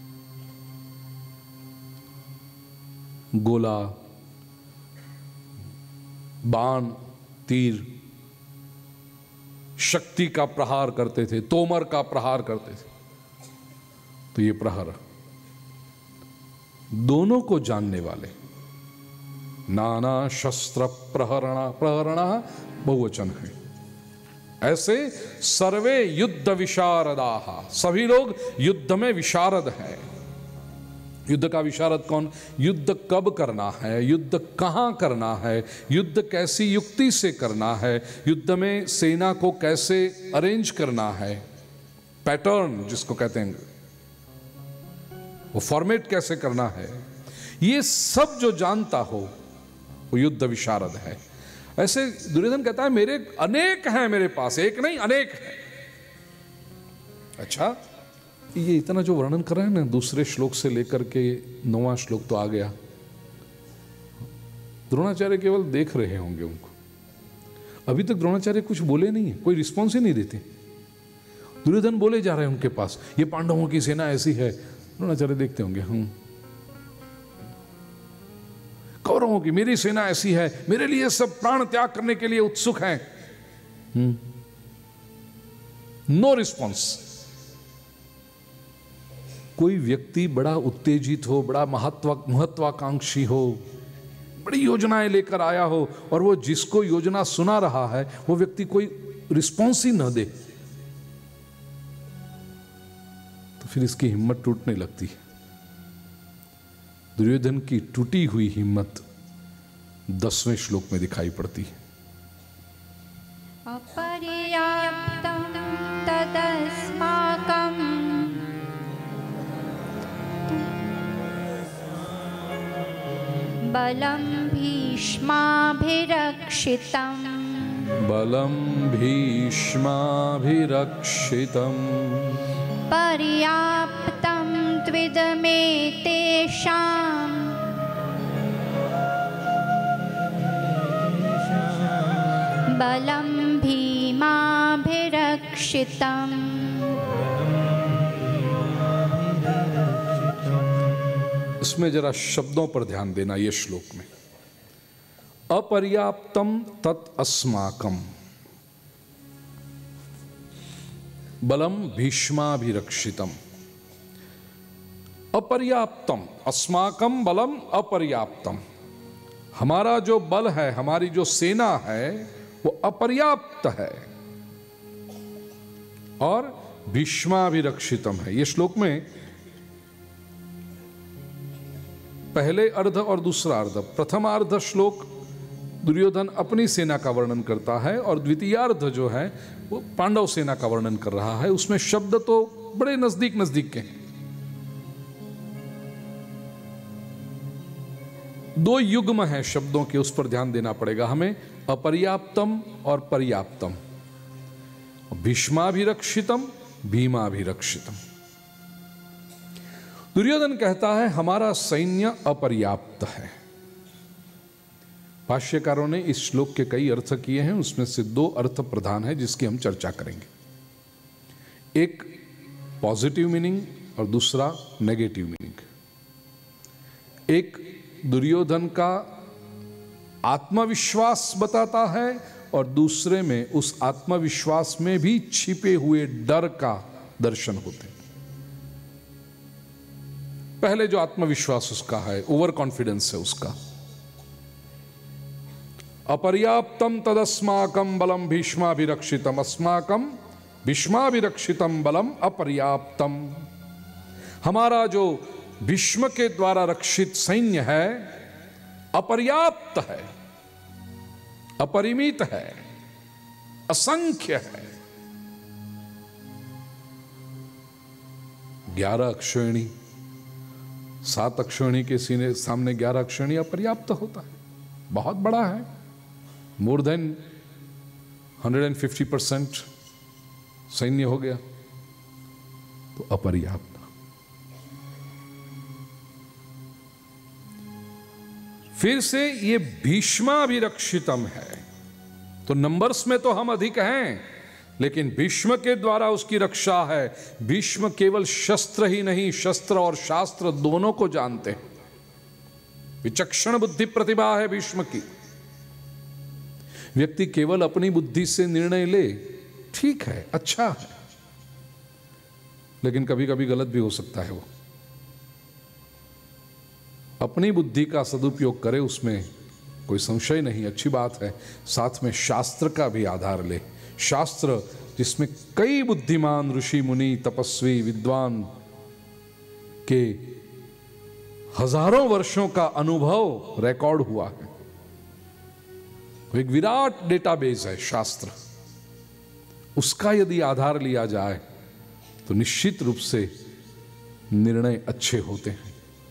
गोला, बाण, तीर, शक्ति का प्रहार करते थे, तोमर का प्रहार करते थे। तो ये प्रहर, दोनों को जानने वाले। नाना शस्त्र प्रहरणा, प्रहरणा बहुवचन है। ऐसे सर्वे युद्ध विशारदाः, सभी लोग युद्ध में विशारद हैं। युद्ध का विशारद कौन? युद्ध कब करना है, युद्ध कहां करना है, युद्ध कैसी युक्ति से करना है, युद्ध में सेना को कैसे अरेंज करना है, पैटर्न जिसको कहते हैं, वो फॉर्मेट कैसे करना है, ये सब जो जानता हो वो युद्ध विशारद है। ऐसे दुर्योधन कहता है मेरे अनेक हैं, मेरे पास एक नहीं अनेक हैं। अच्छा, ये इतना जो वर्णन कर रहे हैं ना, दूसरे श्लोक से लेकर के नौवां श्लोक तो आ गया। द्रोणाचार्य केवल देख रहे होंगे उनको, अभी तक द्रोणाचार्य कुछ बोले नहीं है, कोई रिस्पॉन्स ही नहीं देते। दुर्योधन बोले जा रहे हैं उनके पास, ये पांडवों की सेना ऐसी है। द्रोणाचार्य देखते होंगे, हम कौरवों की मेरी सेना ऐसी है, मेरे लिए सब प्राण त्याग करने के लिए उत्सुक हैं। No response. कोई व्यक्ति बड़ा उत्तेजित हो, बड़ा महत्व महत्वाकांक्षी हो, बड़ी योजनाएं लेकर आया हो, और वो जिसको योजना सुना रहा है वो व्यक्ति कोई रिस्पॉन्स ही न दे, तो फिर इसकी हिम्मत टूटने लगती है। दुर्योधन की टूटी हुई हिम्मत दसवें श्लोक में दिखाई पड़ती है। अपर्याप्तं तदस्माकं बलं भीष्माभिरक्षितं बलं भीष्माभिरक्षितं पर्याप्तं त्विदमेतेषां बलं भीमाभिरक्षितं रक्षितम् इसमें जरा शब्दों पर ध्यान देना। ये श्लोक में अपर्याप्तम तत् अस्माकम बलम भीष्माभिरक्षितम। अपर्याप्तम अस्माकम बलम अपर्याप्तम, हमारा जो बल है, हमारी जो सेना है वो अपर्याप्त है और भीष्माभिरक्षितम है। ये श्लोक में पहले अर्ध और दूसरा अर्ध, प्रथम अर्ध श्लोक दुर्योधन अपनी सेना का वर्णन करता है और द्वितीयार्ध जो है वो पांडव सेना का वर्णन कर रहा है। उसमें शब्द तो बड़े नजदीक नजदीक के हैं। दो युग्म हैं शब्दों के, उस पर ध्यान देना पड़ेगा हमें। अपर्याप्तम और पर्याप्तम, भीष्माभिरक्षितम भीमाभिरक्षितम। दुर्योधन कहता है हमारा सैन्य अपर्याप्त है। भाष्यकारों ने इस श्लोक के कई अर्थ किए हैं, उसमें से दो अर्थ प्रधान है जिसकी हम चर्चा करेंगे। एक पॉजिटिव मीनिंग और दूसरा नेगेटिव मीनिंग। एक दुर्योधन का आत्मविश्वास बताता है और दूसरे में उस आत्मविश्वास में भी छिपे हुए डर का दर्शन होते हैं। पहले जो आत्मविश्वास उसका है, ओवर कॉन्फिडेंस है उसका, अपर्याप्तम तदस्माकम बलम भीष्माभिरक्षितम, अस्माकम भीष्माभिरक्षितम बलम अपर्याप्तम। हमारा जो भीष्म के द्वारा रक्षित सैन्य है अपर्याप्त है, अपरिमित है, असंख्य है। ग्यारह अक्षौहिणी, सात अक्षौहिणी के सीने सामने ग्यारह अक्षौहिणी अपर्याप्त होता है, बहुत बड़ा है, more than hundred and fifty percent सैन्य हो गया, तो अपर्याप्त। फिर से ये भीष्माभिरक्षितम है, तो नंबर्स में तो हम अधिक हैं, लेकिन भीष्म के द्वारा उसकी रक्षा है। भीष्म केवल शस्त्र ही नहीं, शस्त्र और शास्त्र दोनों को जानते हैं। विचक्षण बुद्धि प्रतिभा है भीष्म की। व्यक्ति केवल अपनी बुद्धि से निर्णय ले, ठीक है, अच्छा है, लेकिन कभी कभी गलत भी हो सकता है। वो अपनी बुद्धि का सदुपयोग करे, उसमें कोई संशय नहीं, अच्छी बात है। साथ में शास्त्र का भी आधार ले, शास्त्र जिसमें कई बुद्धिमान ऋषि मुनि तपस्वी विद्वान के हजारों वर्षों का अनुभव रिकॉर्ड हुआ है। एक विराट डेटाबेस है शास्त्र, उसका यदि आधार लिया जाए तो निश्चित रूप से निर्णय अच्छे होते हैं।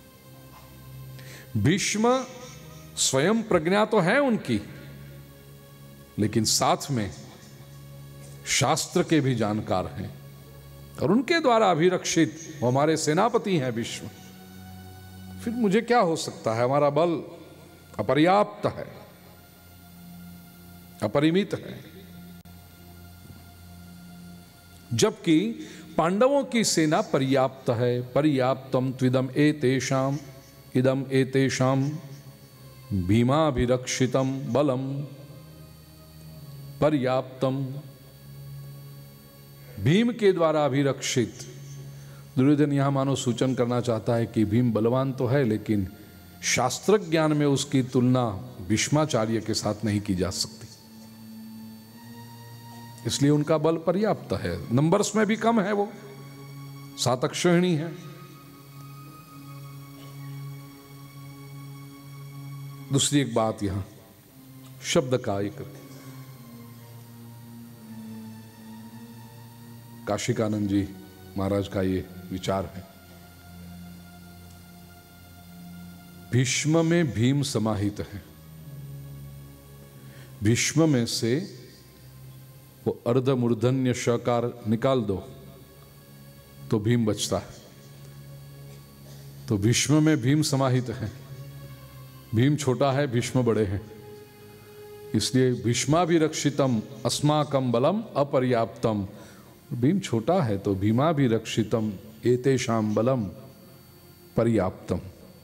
भीष्म स्वयं प्रज्ञा तो है उनकी, लेकिन साथ में शास्त्र के भी जानकार हैं और उनके द्वारा अभिरक्षित वो हमारे सेनापति हैं भीष्म। फिर मुझे क्या हो सकता है? हमारा बल अपर्याप्त है, अपरिमित है। जबकि पांडवों की सेना पर्याप्त है। पर्याप्तम त्विदम एतेषाम इदम एतेषाम भीमाभिरक्षितम बलम पर्याप्तम। भीम के द्वारा अभिरक्षित। दुर्योधन यहां मानो सूचन करना चाहता है कि भीम बलवान तो है, लेकिन शास्त्र ज्ञान में उसकी तुलना भीष्माचार्य के साथ नहीं की जा सकती, इसलिए उनका बल पर्याप्त है। नंबर्स में भी कम है, वो सात अक्षौहिणी है। दूसरी एक बात यहां शब्द का एक काशिकानंद जी महाराज का ये विचार है। भीष्म में भीम समाहित है। भीष्म में से वो अर्ध मूर्धन्य शकार निकाल दो तो भीम बचता है। तो भीष्म में भीम समाहित है। भीम छोटा है, भीष्म बड़े हैं, इसलिए भीष्माभिरक्षितम अस्माकम बलम अपर्याप्तम। भीम छोटा है तो भीमा भी रक्षितम एतेषाम बलम पर्याप्तम।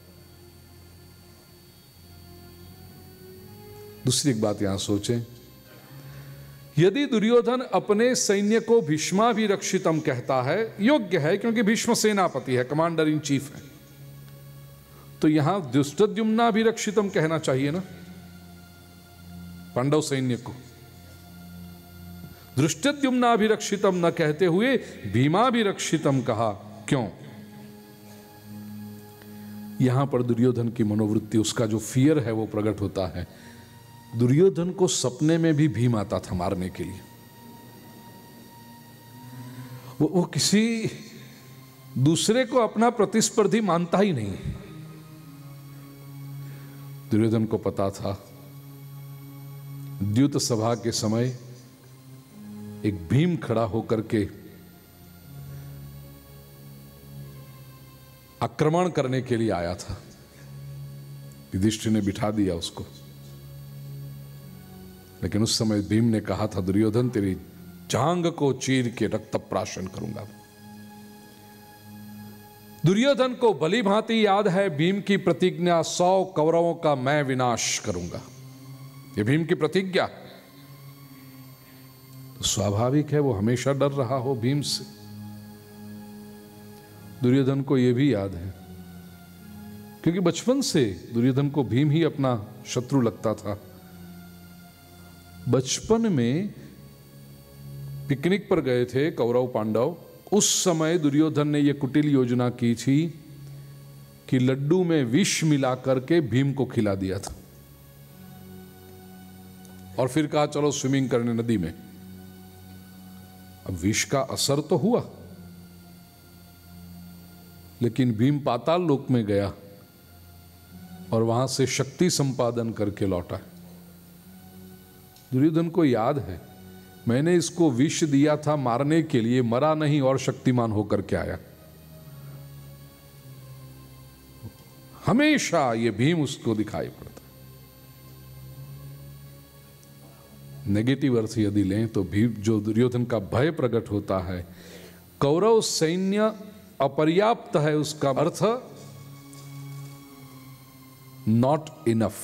दूसरी एक बात यहां सोचें, यदि दुर्योधन अपने सैन्य को भीष्मा भी रक्षितम कहता है, योग्य है क्योंकि भीष्म सेनापति है, कमांडर इन चीफ है, तो यहां धृष्टद्युम्ना भी रक्षितम कहना चाहिए ना, पांडव सैन्य को। धृष्टद्युम्ना भी रक्षितम न कहते हुए भीमा भी रक्षितम कहा, क्यों? यहां पर दुर्योधन की मनोवृत्ति, उसका जो फियर है वो प्रकट होता है। दुर्योधन को सपने में भी भीम आता था मारने के लिए। वो, वो किसी दूसरे को अपना प्रतिस्पर्धी मानता ही नहीं। दुर्योधन को पता था द्यूत सभा के समय एक भीम खड़ा होकर के आक्रमण करने के लिए आया था। युधिष्ठिर ने बिठा दिया उसको, लेकिन उस समय भीम ने कहा था, दुर्योधन तेरी जांग को चीर के रक्त प्राशन करूंगा। दुर्योधन को भली भांति याद है भीम की प्रतिज्ञा, सौ कौरवों का मैं विनाश करूंगा। ये भीम की प्रतिज्ञा, तो स्वाभाविक है वो हमेशा डर रहा हो भीम से। दुर्योधन को यह भी याद है क्योंकि बचपन से दुर्योधन को भीम ही अपना शत्रु लगता था। बचपन में पिकनिक पर गए थे कौरव पांडव, उस समय दुर्योधन ने यह कुटिल योजना की थी कि लड्डू में विष मिला करके भीम को खिला दिया था और फिर कहा चलो स्विमिंग करने नदी में। अब विष का असर तो हुआ, लेकिन भीम पाताल लोक में गया और वहां से शक्ति संपादन करके लौटा। दुर्योधन को याद है मैंने इसको विष दिया था मारने के लिए, मरा नहीं और शक्तिमान होकर के आया। हमेशा ये भीम उसको दिखाई पड़ता। नेगेटिव अर्थ यदि लें तो भीम जो दुर्योधन का भय प्रकट होता है, कौरव सैन्य अपर्याप्त है, उसका अर्थ नॉट इनफ,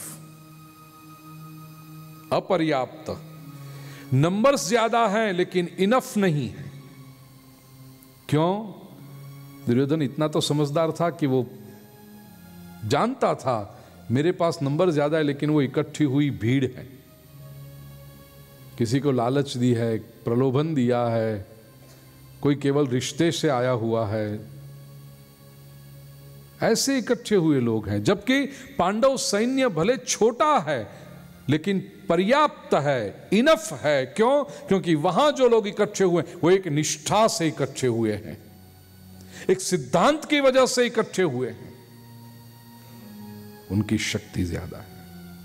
अपर्याप्त। नंबर्स ज्यादा हैं लेकिन इनफ नहीं है। क्यों? दुर्योधन इतना तो समझदार था कि वो जानता था मेरे पास नंबर ज्यादा है, लेकिन वो इकट्ठी हुई भीड़ है। किसी को लालच दी है, प्रलोभन दिया है, कोई केवल रिश्ते से आया हुआ है, ऐसे इकट्ठे हुए लोग हैं। जबकि पांडव सैन्य भले छोटा है लेकिन पर्याप्त है, इनफ है। क्यों? क्योंकि वहां जो लोग इकट्ठे हुए वो एक निष्ठा से इकट्ठे हुए हैं, एक सिद्धांत की वजह से इकट्ठे हुए हैं, उनकी शक्ति ज्यादा है।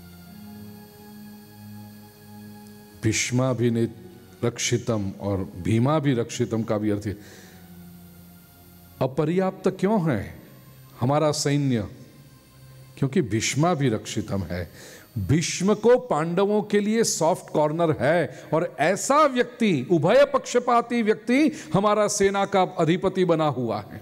भीष्मा भी ने रक्षितम और भीमा भी रक्षितम का भी अर्थ है अपर्याप्त क्यों है हमारा सैन्य? क्योंकि भीष्मा भी रक्षितम है। भीष्म को पांडवों के लिए सॉफ्ट कॉर्नर है और ऐसा व्यक्ति, उभय पक्षपाती व्यक्ति हमारा सेना का अधिपति बना हुआ है।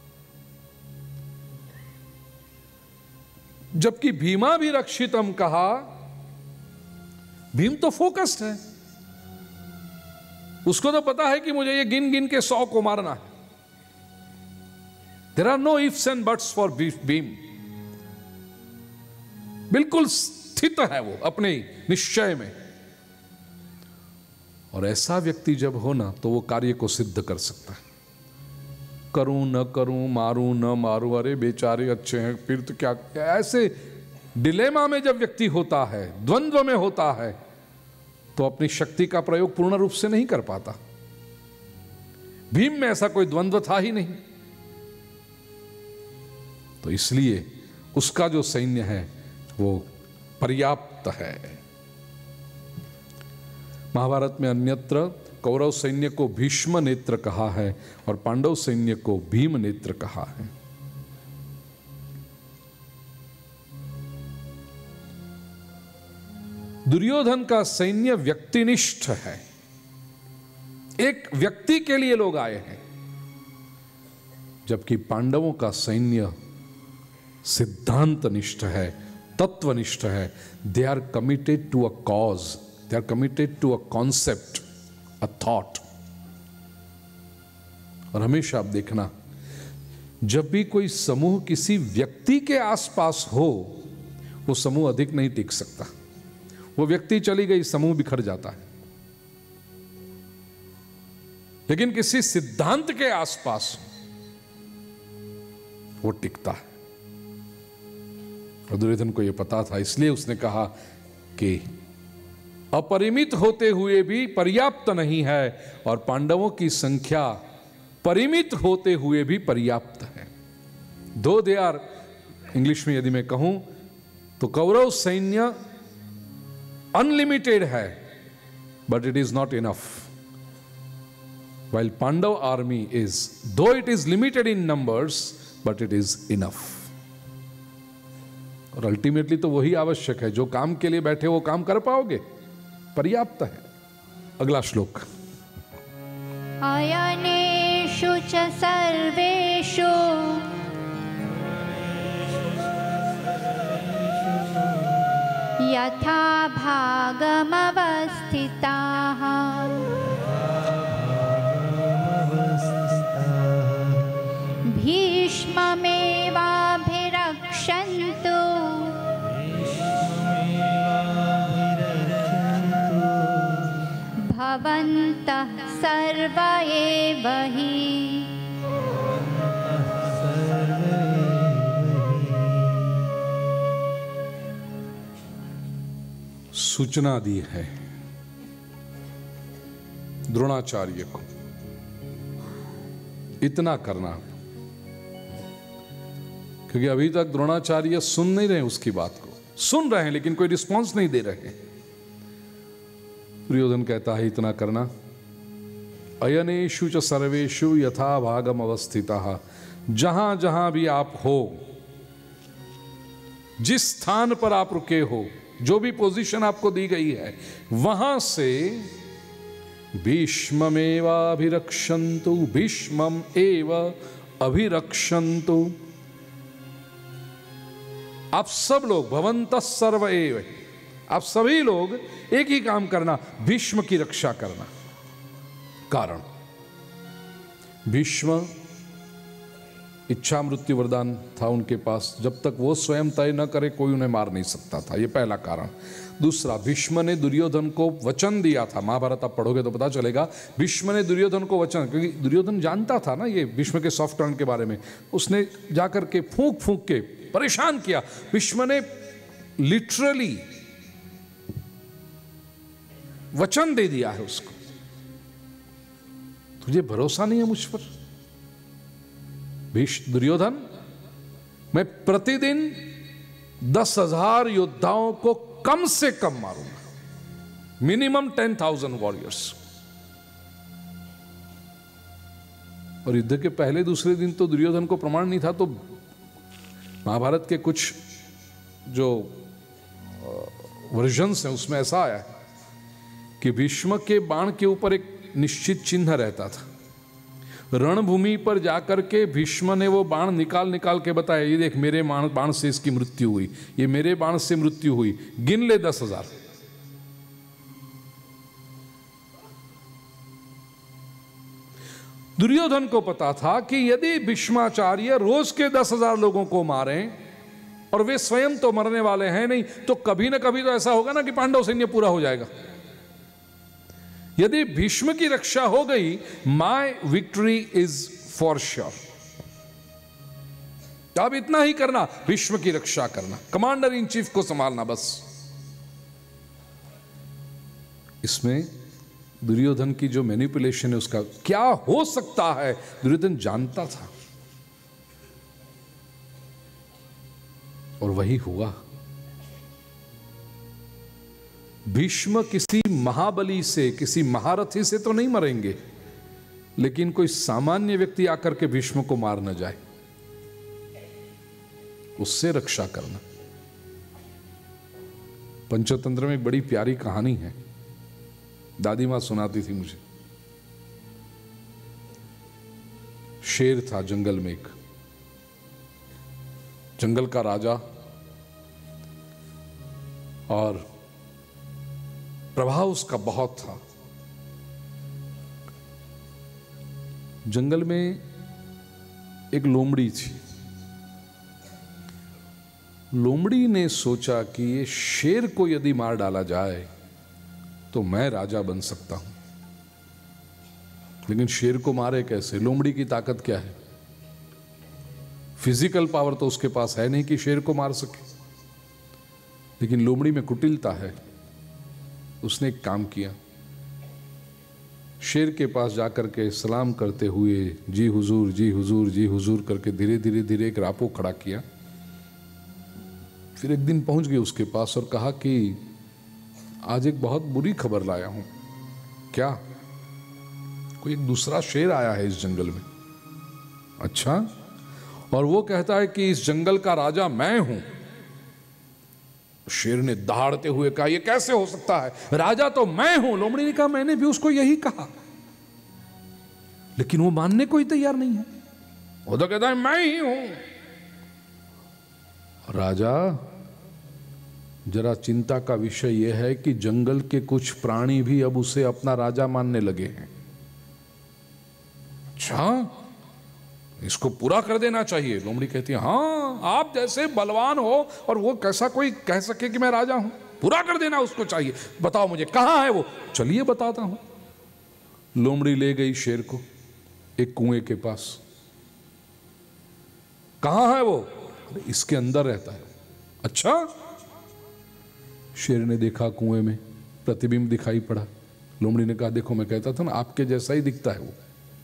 जबकि भीमा भी रक्षितम कहा, भीम तो फोकस्ड है, उसको तो पता है कि मुझे ये गिन गिन के सौ को मारना है। There are no ifs and buts for Bhim. बिल्कुल स्थित है वो अपने निश्चय में, और ऐसा व्यक्ति जब हो ना तो वो कार्य को सिद्ध कर सकता है। करूं न करूं, मारूं न मारूं, अरे बेचारे अच्छे हैं फिर तो क्या। ऐसे डिलेमा में जब व्यक्ति होता है, द्वंद्व में होता है, तो अपनी शक्ति का प्रयोग पूर्ण रूप से नहीं कर पाता। भीम में ऐसा कोई द्वंद्व था ही नहीं, तो इसलिए उसका जो सैन्य है वो पर्याप्त है। महाभारत में अन्यत्र कौरव सैन्य को भीष्म नेत्र कहा है और पांडव सैन्य को भीम नेत्र कहा है। दुर्योधन का सैन्य व्यक्तिनिष्ठ है, एक व्यक्ति के लिए लोग आए हैं, जबकि पांडवों का सैन्य सिद्धांत निष्ठ है, तत्वनिष्ठ है। They are committed to a cause, they are committed to a concept, a thought. और हमेशा आप देखना, जब भी कोई समूह किसी व्यक्ति के आसपास हो, वो समूह अधिक नहीं टिक सकता। वो व्यक्ति चली गई, समूह बिखर जाता है। लेकिन किसी सिद्धांत के आसपास वो टिकता है। और दुर्योधन को यह पता था, इसलिए उसने कहा कि अपरिमित होते हुए भी पर्याप्त नहीं है, और पांडवों की संख्या परिमित होते हुए भी पर्याप्त है। दो दे आर, इंग्लिश में यदि मैं कहूं तो कौरव सैन्य अनलिमिटेड है, but it is not enough. while Pandav army is, though it is limited in numbers, but it is enough. और अल्टीमेटली तो वही आवश्यक है, जो काम के लिए बैठे वो काम कर पाओगे, पर्याप्त है। अगला श्लोक। अयनेषु च सर्वेषु यथा भागमवस्थिताः भीष्ममेवाभिरक्षन्तु भवन्तः सर्व एव हि। सूचना दी है द्रोणाचार्य को, इतना करना, क्योंकि अभी तक द्रोणाचार्य सुन नहीं रहे उसकी बात को, सुन रहे हैं लेकिन कोई रिस्पांस नहीं दे रहे हैं। दुर्योधन कहता है इतना करना। अयनेषु च सर्वेषु यथा भागम अवस्थिताः, जहां जहां भी आप हो, जिस स्थान पर आप रुके हो, जो भी पोजीशन आपको दी गई है, वहां से भीष्ममेवाभिरक्षन्तु, भीष्मम एव अभिरक्षन्तु। आप सब लोग, भवन्तः सर्व एव, आप सभी लोग एक ही काम करना, भीष्म की रक्षा करना। कारण भीष्म इच्छा मृत्यु वरदान था उनके पास, जब तक वो स्वयं तय न करे कोई उन्हें मार नहीं सकता था, ये पहला कारण। दूसरा, भीष्म ने दुर्योधन को वचन दिया था, महाभारत आप पढ़ोगे तो पता चलेगा, भीष्म ने दुर्योधन को वचन, क्योंकि दुर्योधन जानता था ना ये भीष्म के सॉफ्ट टर्न के बारे में, उसने जाकर के फूंक फूंक के परेशान किया। भीष्म ने लिटरली वचन दे दिया है उसको, तुझे भरोसा नहीं है मुझ पर भीष्म दुर्योधन, मैं प्रतिदिन दस हजार योद्धाओं को कम से कम मारूंगा, मिनिमम टेन थाउजेंड वॉरियर्स। और युद्ध के पहले दूसरे दिन तो दुर्योधन को प्रमाण नहीं था, तो महाभारत के कुछ जो वर्जन्स हैं उसमें ऐसा आया है कि भीष्म के बाण के ऊपर एक निश्चित चिन्ह रहता था। रणभूमि पर जाकर के भीष्म ने वो बाण निकाल निकाल के बताया, ये देख मेरे बाण बाण से इसकी मृत्यु हुई, ये मेरे बाण से मृत्यु हुई, गिन ले दस हजार। दुर्योधन को पता था कि यदि भीष्माचार्य रोज के दस हजार लोगों को मारें, और वे स्वयं तो मरने वाले हैं नहीं, तो कभी ना कभी तो ऐसा होगा ना कि पांडव सैन्य पूरा हो जाएगा। यदि भीष्म की रक्षा हो गई, my victory is for sure. अब इतना ही करना, भीष्म की रक्षा करना, कमांडर इन चीफ को संभालना, बस। इसमें दुर्योधन की जो मैनिपुलेशन है उसका क्या हो सकता है, दुर्योधन जानता था, और वही हुआ। भीष्म किसी महाबली से, किसी महारथी से तो नहीं मरेंगे, लेकिन कोई सामान्य व्यक्ति आकर के भीष्म को मार न जाए, उससे रक्षा करना। पंचतंत्र में एक बड़ी प्यारी कहानी है, दादी मां सुनाती थी मुझे। शेर था जंगल में, एक जंगल का राजा, और प्रभाव उसका बहुत था। जंगल में एक लोमड़ी थी। लोमड़ी ने सोचा कि ये शेर को यदि मार डाला जाए तो मैं राजा बन सकता हूं, लेकिन शेर को मारे कैसे? लोमड़ी की ताकत क्या है? फिजिकल पावर तो उसके पास है नहीं कि शेर को मार सके, लेकिन लोमड़ी में कुटिलता है। उसने एक काम किया, शेर के पास जाकर के सलाम करते हुए जी हुजूर जी हुजूर जी हुजूर करके धीरे धीरे धीरे एक रापो खड़ा किया। फिर एक दिन पहुंच गए उसके पास और कहा कि आज एक बहुत बुरी खबर लाया हूं। क्या? कोई एक दूसरा शेर आया है इस जंगल में। अच्छा? और वो कहता है कि इस जंगल का राजा मैं हूं। शेर ने दहाड़ते हुए कहा, यह कैसे हो सकता है? राजा तो मैं हूं। लोमड़ी ने कहा, मैंने भी उसको यही कहा, लेकिन वो मानने को ही तैयार नहीं है। वो तो कहता है मैं ही हूं। राजा, जरा चिंता का विषय यह है कि जंगल के कुछ प्राणी भी अब उसे अपना राजा मानने लगे हैं। अच्छा, इसको पूरा कर देना चाहिए। लोमड़ी कहती है, हाँ, आप जैसे बलवान हो और वो कैसा कोई कह सके कि मैं राजा हूं? पूरा कर देना उसको चाहिए। बताओ मुझे कहां है वो? चलिए बताता हूं। लोमड़ी ले गई शेर को एक कुएं के पास। कहां है वो? अरे इसके अंदर रहता है। अच्छा? शेर ने देखा कुएं में प्रतिबिंब दिखाई पड़ा। लोमड़ी ने कहा, देखो मैं कहता था ना, आपके जैसा ही दिखता है वो।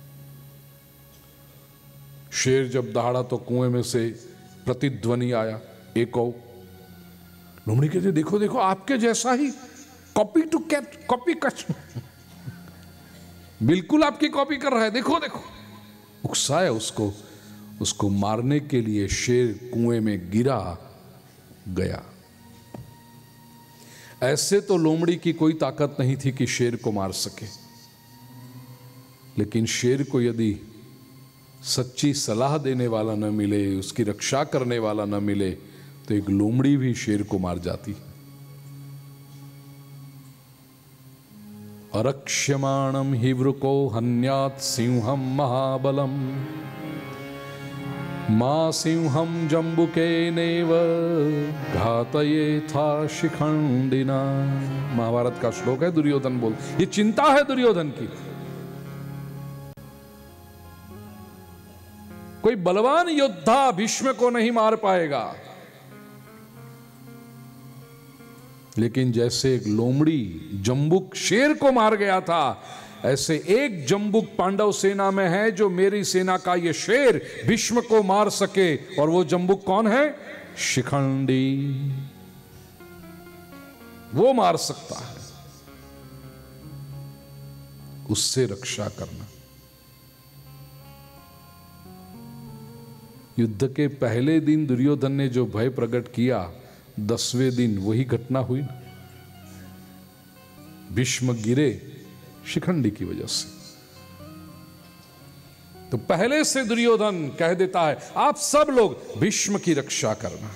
शेर जब दहाड़ा तो कुएं में से प्रतिध्वनि आया, एक और। लोमड़ी कहती, देखो देखो आपके जैसा ही, copy to cat, copy cut, बिल्कुल आपकी कॉपी कर रहा है, देखो देखो। उकसाया उसको। उसको मारने के लिए शेर कुएं में गिरा गया। ऐसे तो लोमड़ी की कोई ताकत नहीं थी कि शेर को मार सके, लेकिन शेर को यदि सच्ची सलाह देने वाला न मिले, उसकी रक्षा करने वाला न मिले, तो एक लोमड़ी भी शेर को मार जाती। अरक्ष्यमाणम हि वृको हन्यात् सिंहम महाबलम मा सिंहम जम्बुकेनेव घातयेथा शिखंडिना। महाभारत का श्लोक है। दुर्योधन बोल, ये चिंता है दुर्योधन की। कोई बलवान योद्धा भीष्म को नहीं मार पाएगा, लेकिन जैसे एक लोमड़ी जम्बुक शेर को मार गया था, ऐसे एक जम्बुक पांडव सेना में है जो मेरी सेना का ये शेर भीष्म को मार सके। और वो जम्बुक कौन है? शिखंडी। वो मार सकता है। उससे रक्षा करना। युद्ध के पहले दिन दुर्योधन ने जो भय प्रकट किया, दसवें दिन वही घटना हुई ना। भीष्म गिरे शिखंडी की वजह से। तो पहले से दुर्योधन कह देता है, आप सब लोग भीष्म की रक्षा करना।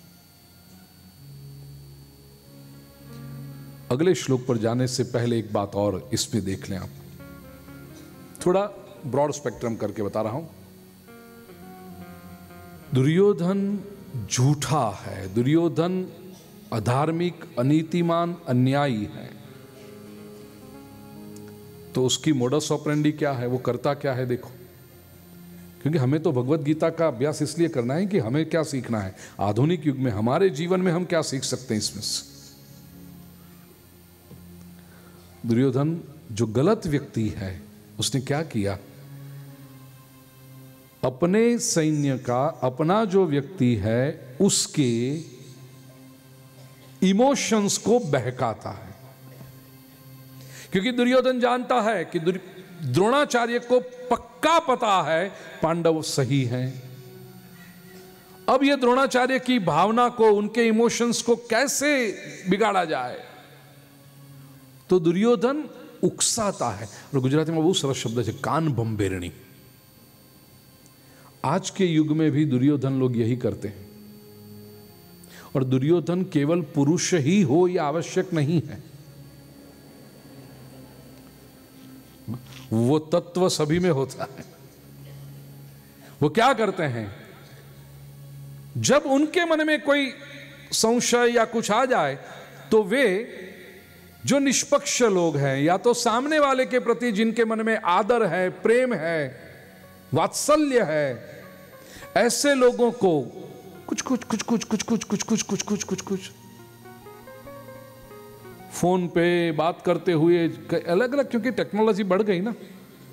अगले श्लोक पर जाने से पहले एक बात और इसमें देख लें आप। थोड़ा ब्रॉड स्पेक्ट्रम करके बता रहा हूं। दुर्योधन झूठा है, दुर्योधन अधार्मिक, अनीतिमान, अन्यायी है। तो उसकी मोडस ऑपरेंडी क्या है? वो करता क्या है? देखो, क्योंकि हमें तो भगवत गीता का अभ्यास इसलिए करना है कि हमें क्या सीखना है आधुनिक युग में, हमारे जीवन में हम क्या सीख सकते हैं इसमें से। दुर्योधन जो गलत व्यक्ति है, उसने क्या किया? अपने सैन्य का, अपना जो व्यक्ति है उसके इमोशंस को बहकाता है। क्योंकि दुर्योधन जानता है कि द्रोणाचार्य को पक्का पता है पांडव सही हैं। अब ये द्रोणाचार्य की भावना को, उनके इमोशंस को कैसे बिगाड़ा जाए, तो दुर्योधन उकसाता है। और गुजराती में बहुत सरस शब्द है, कान बंबेरणी। आज के युग में भी दुर्योधन लोग यही करते हैं। और दुर्योधन केवल पुरुष ही हो यह आवश्यक नहीं है, वो तत्व सभी में होता है। वो क्या करते हैं, जब उनके मन में कोई संशय या कुछ आ जाए तो वे जो निष्पक्ष लोग हैं, या तो सामने वाले के प्रति जिनके मन में आदर है, प्रेम है, वात्सल्य है, ऐसे लोगों को कुछ कुछ कुछ कुछ कुछ कुछ कुछ कुछ कुछ कुछ कुछ कुछ फोन पे बात करते हुए अलग अलग, क्योंकि टेक्नोलॉजी बढ़ गई ना,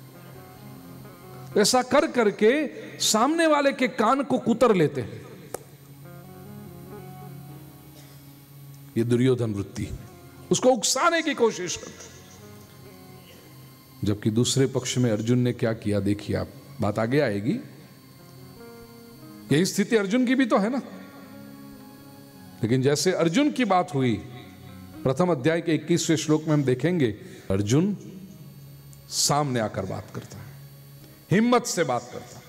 ऐसा कर करके सामने वाले के कान को कुतर लेते हैं। ये दुर्योधन वृत्ति, उसको उकसाने की कोशिश करते। जबकि दूसरे पक्ष में अर्जुन ने क्या किया देखिए आप, बात आगे आएगी। यही स्थिति अर्जुन की भी तो है ना। लेकिन जैसे अर्जुन की बात हुई, प्रथम अध्याय के इक्कीसवें श्लोक में हम देखेंगे, अर्जुन सामने आकर बात करता है, हिम्मत से बात करता है।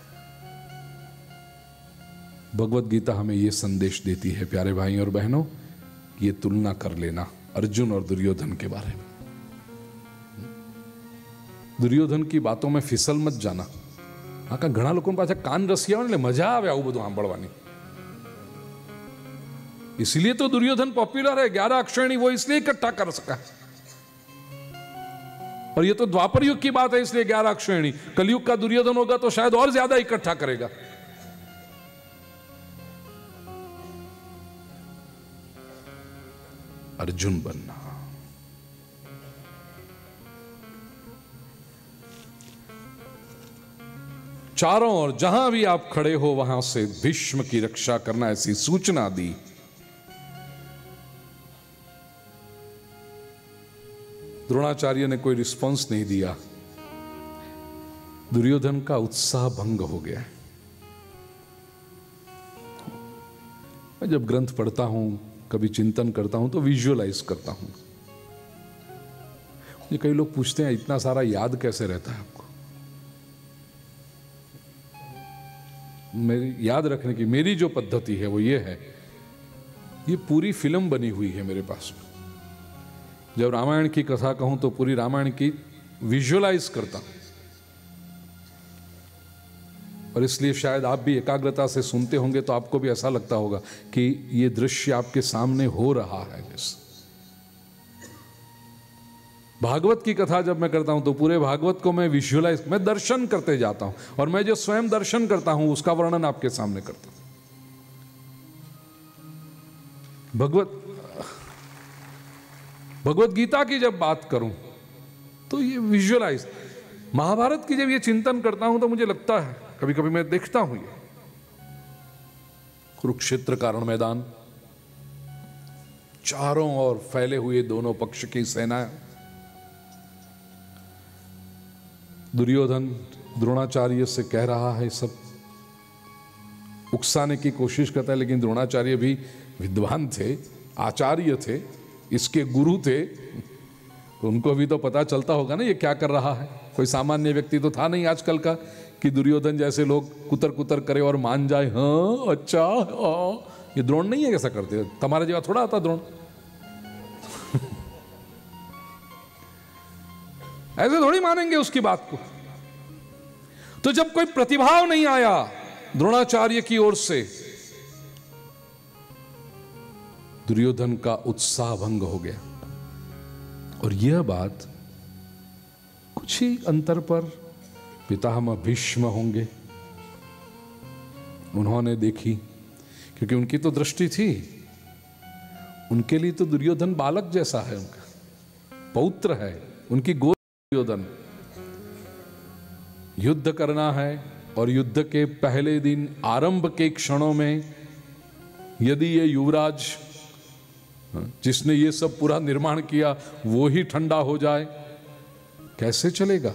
भगवत गीता हमें यह संदेश देती है प्यारे भाई और बहनों, ये तुलना कर लेना अर्जुन और दुर्योधन के बारे में। दुर्योधन की बातों में फिसल मत जाना। आका घણા લોકો પાસે કાન રસિયા એટલે મજા આવે આવું બધું સાંભળવાની। इसलिए तो दुर्योधन पॉपुलर है, ग्यारह अक्षरणी वो इसलिए इकट्ठा कर सका। और ये तो द्वापर युग की बात है, इसलिए ग्यारह अक्षरणी। कलयुग का दुर्योधन होगा तो शायद और ज्यादा इकट्ठा करेगा। अर्जुन बनना, चारों ओर जहां भी आप खड़े हो वहां से भीष्म की रक्षा करना, ऐसी सूचना दी। द्रोणाचार्य ने कोई रिस्पॉन्स नहीं दिया। दुर्योधन का उत्साह भंग हो गया। मैं जब ग्रंथ पढ़ता हूं, कभी चिंतन करता हूं तो विजुअलाइज करता हूं। ये कई लोग पूछते हैं इतना सारा याद कैसे रहता है आपको? मेरी याद रखने की मेरी जो पद्धति है वो ये है, ये पूरी फिल्म बनी हुई है मेरे पास। जब रामायण की कथा कहूं तो पूरी रामायण की विजुअलाइज करता हूं। और इसलिए शायद आप भी एकाग्रता से सुनते होंगे तो आपको भी ऐसा लगता होगा कि ये दृश्य आपके सामने हो रहा है। जैसे भागवत की कथा जब मैं करता हूं तो पूरे भागवत को मैं विजुअलाइज, मैं दर्शन करते जाता हूं, और मैं जो स्वयं दर्शन करता हूं उसका वर्णन आपके सामने करता हूं। भगवत भगवत गीता की जब बात करूं तो ये विजुअलाइज, महाभारत की जब ये चिंतन करता हूं तो मुझे लगता है, कभी कभी मैं देखता हूं ये कुरुक्षेत्र का रण मैदान, चारों ओर फैले हुए दोनों पक्ष की सेना, दुर्योधन द्रोणाचार्य से कह रहा है, सब उकसाने की कोशिश करता है। लेकिन द्रोणाचार्य भी विद्वान थे, आचार्य थे, इसके गुरु थे, तो उनको भी तो पता चलता होगा ना ये क्या कर रहा है। कोई सामान्य व्यक्ति तो था नहीं आजकल का कि दुर्योधन जैसे लोग कुतर कुतर करे और मान जाए, हाँ अच्छा हाँ। ये द्रोण नहीं है कैसा करते, तुम्हारे जगह थोड़ा आता द्रोण। ऐसे थोड़ी मानेंगे उसकी बात को। तो जब कोई प्रतिभाव नहीं आया द्रोणाचार्य की ओर से, दुर्योधन का उत्साह भंग हो गया। और यह बात कुछ ही अंतर पर पितामह भीष्म होंगे, उन्होंने देखी, क्योंकि उनकी तो दृष्टि थी, उनके लिए तो दुर्योधन बालक जैसा है, उनका पौत्र है, उनकी गोद दुर्योधन। युद्ध करना है और युद्ध के पहले दिन आरंभ के क्षणों में यदि ये युवराज जिसने ये सब पूरा निर्माण किया वो ही ठंडा हो जाए, कैसे चलेगा?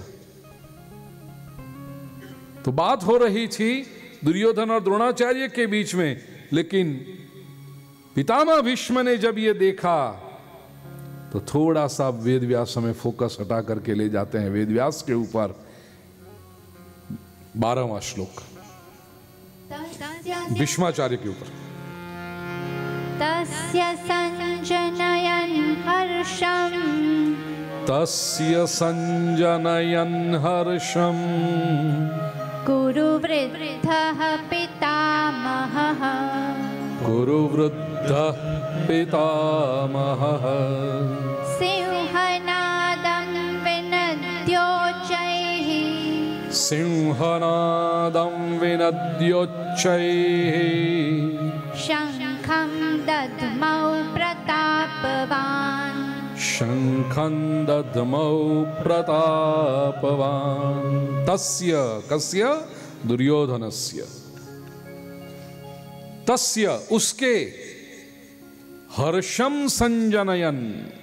तो बात हो रही थी दुर्योधन और द्रोणाचार्य के बीच में, लेकिन पितामह भीष्म ने जब ये देखा तो थोड़ा सा वेद व्यास में फोकस हटा करके ले जाते हैं वेद व्यास के ऊपर। बारहवां श्लोक, भीष्माचार्य के ऊपर। तस्य संजनयन् हर्षम् तस्य संजनयन् हर्षम् कुरुवृद्धः पितामहः कुरुवृद्धः पितामहः सिंहनादं विनद्योच्चैः सिंहनादं विनद्योच्चैः शङ्खं दद्मौ प्रतापवान् शङ्खं दद्मौ प्रतापवान्। तस्य कस्य? दुर्योधनस्य। तस्य उसके हर्षम संजनयन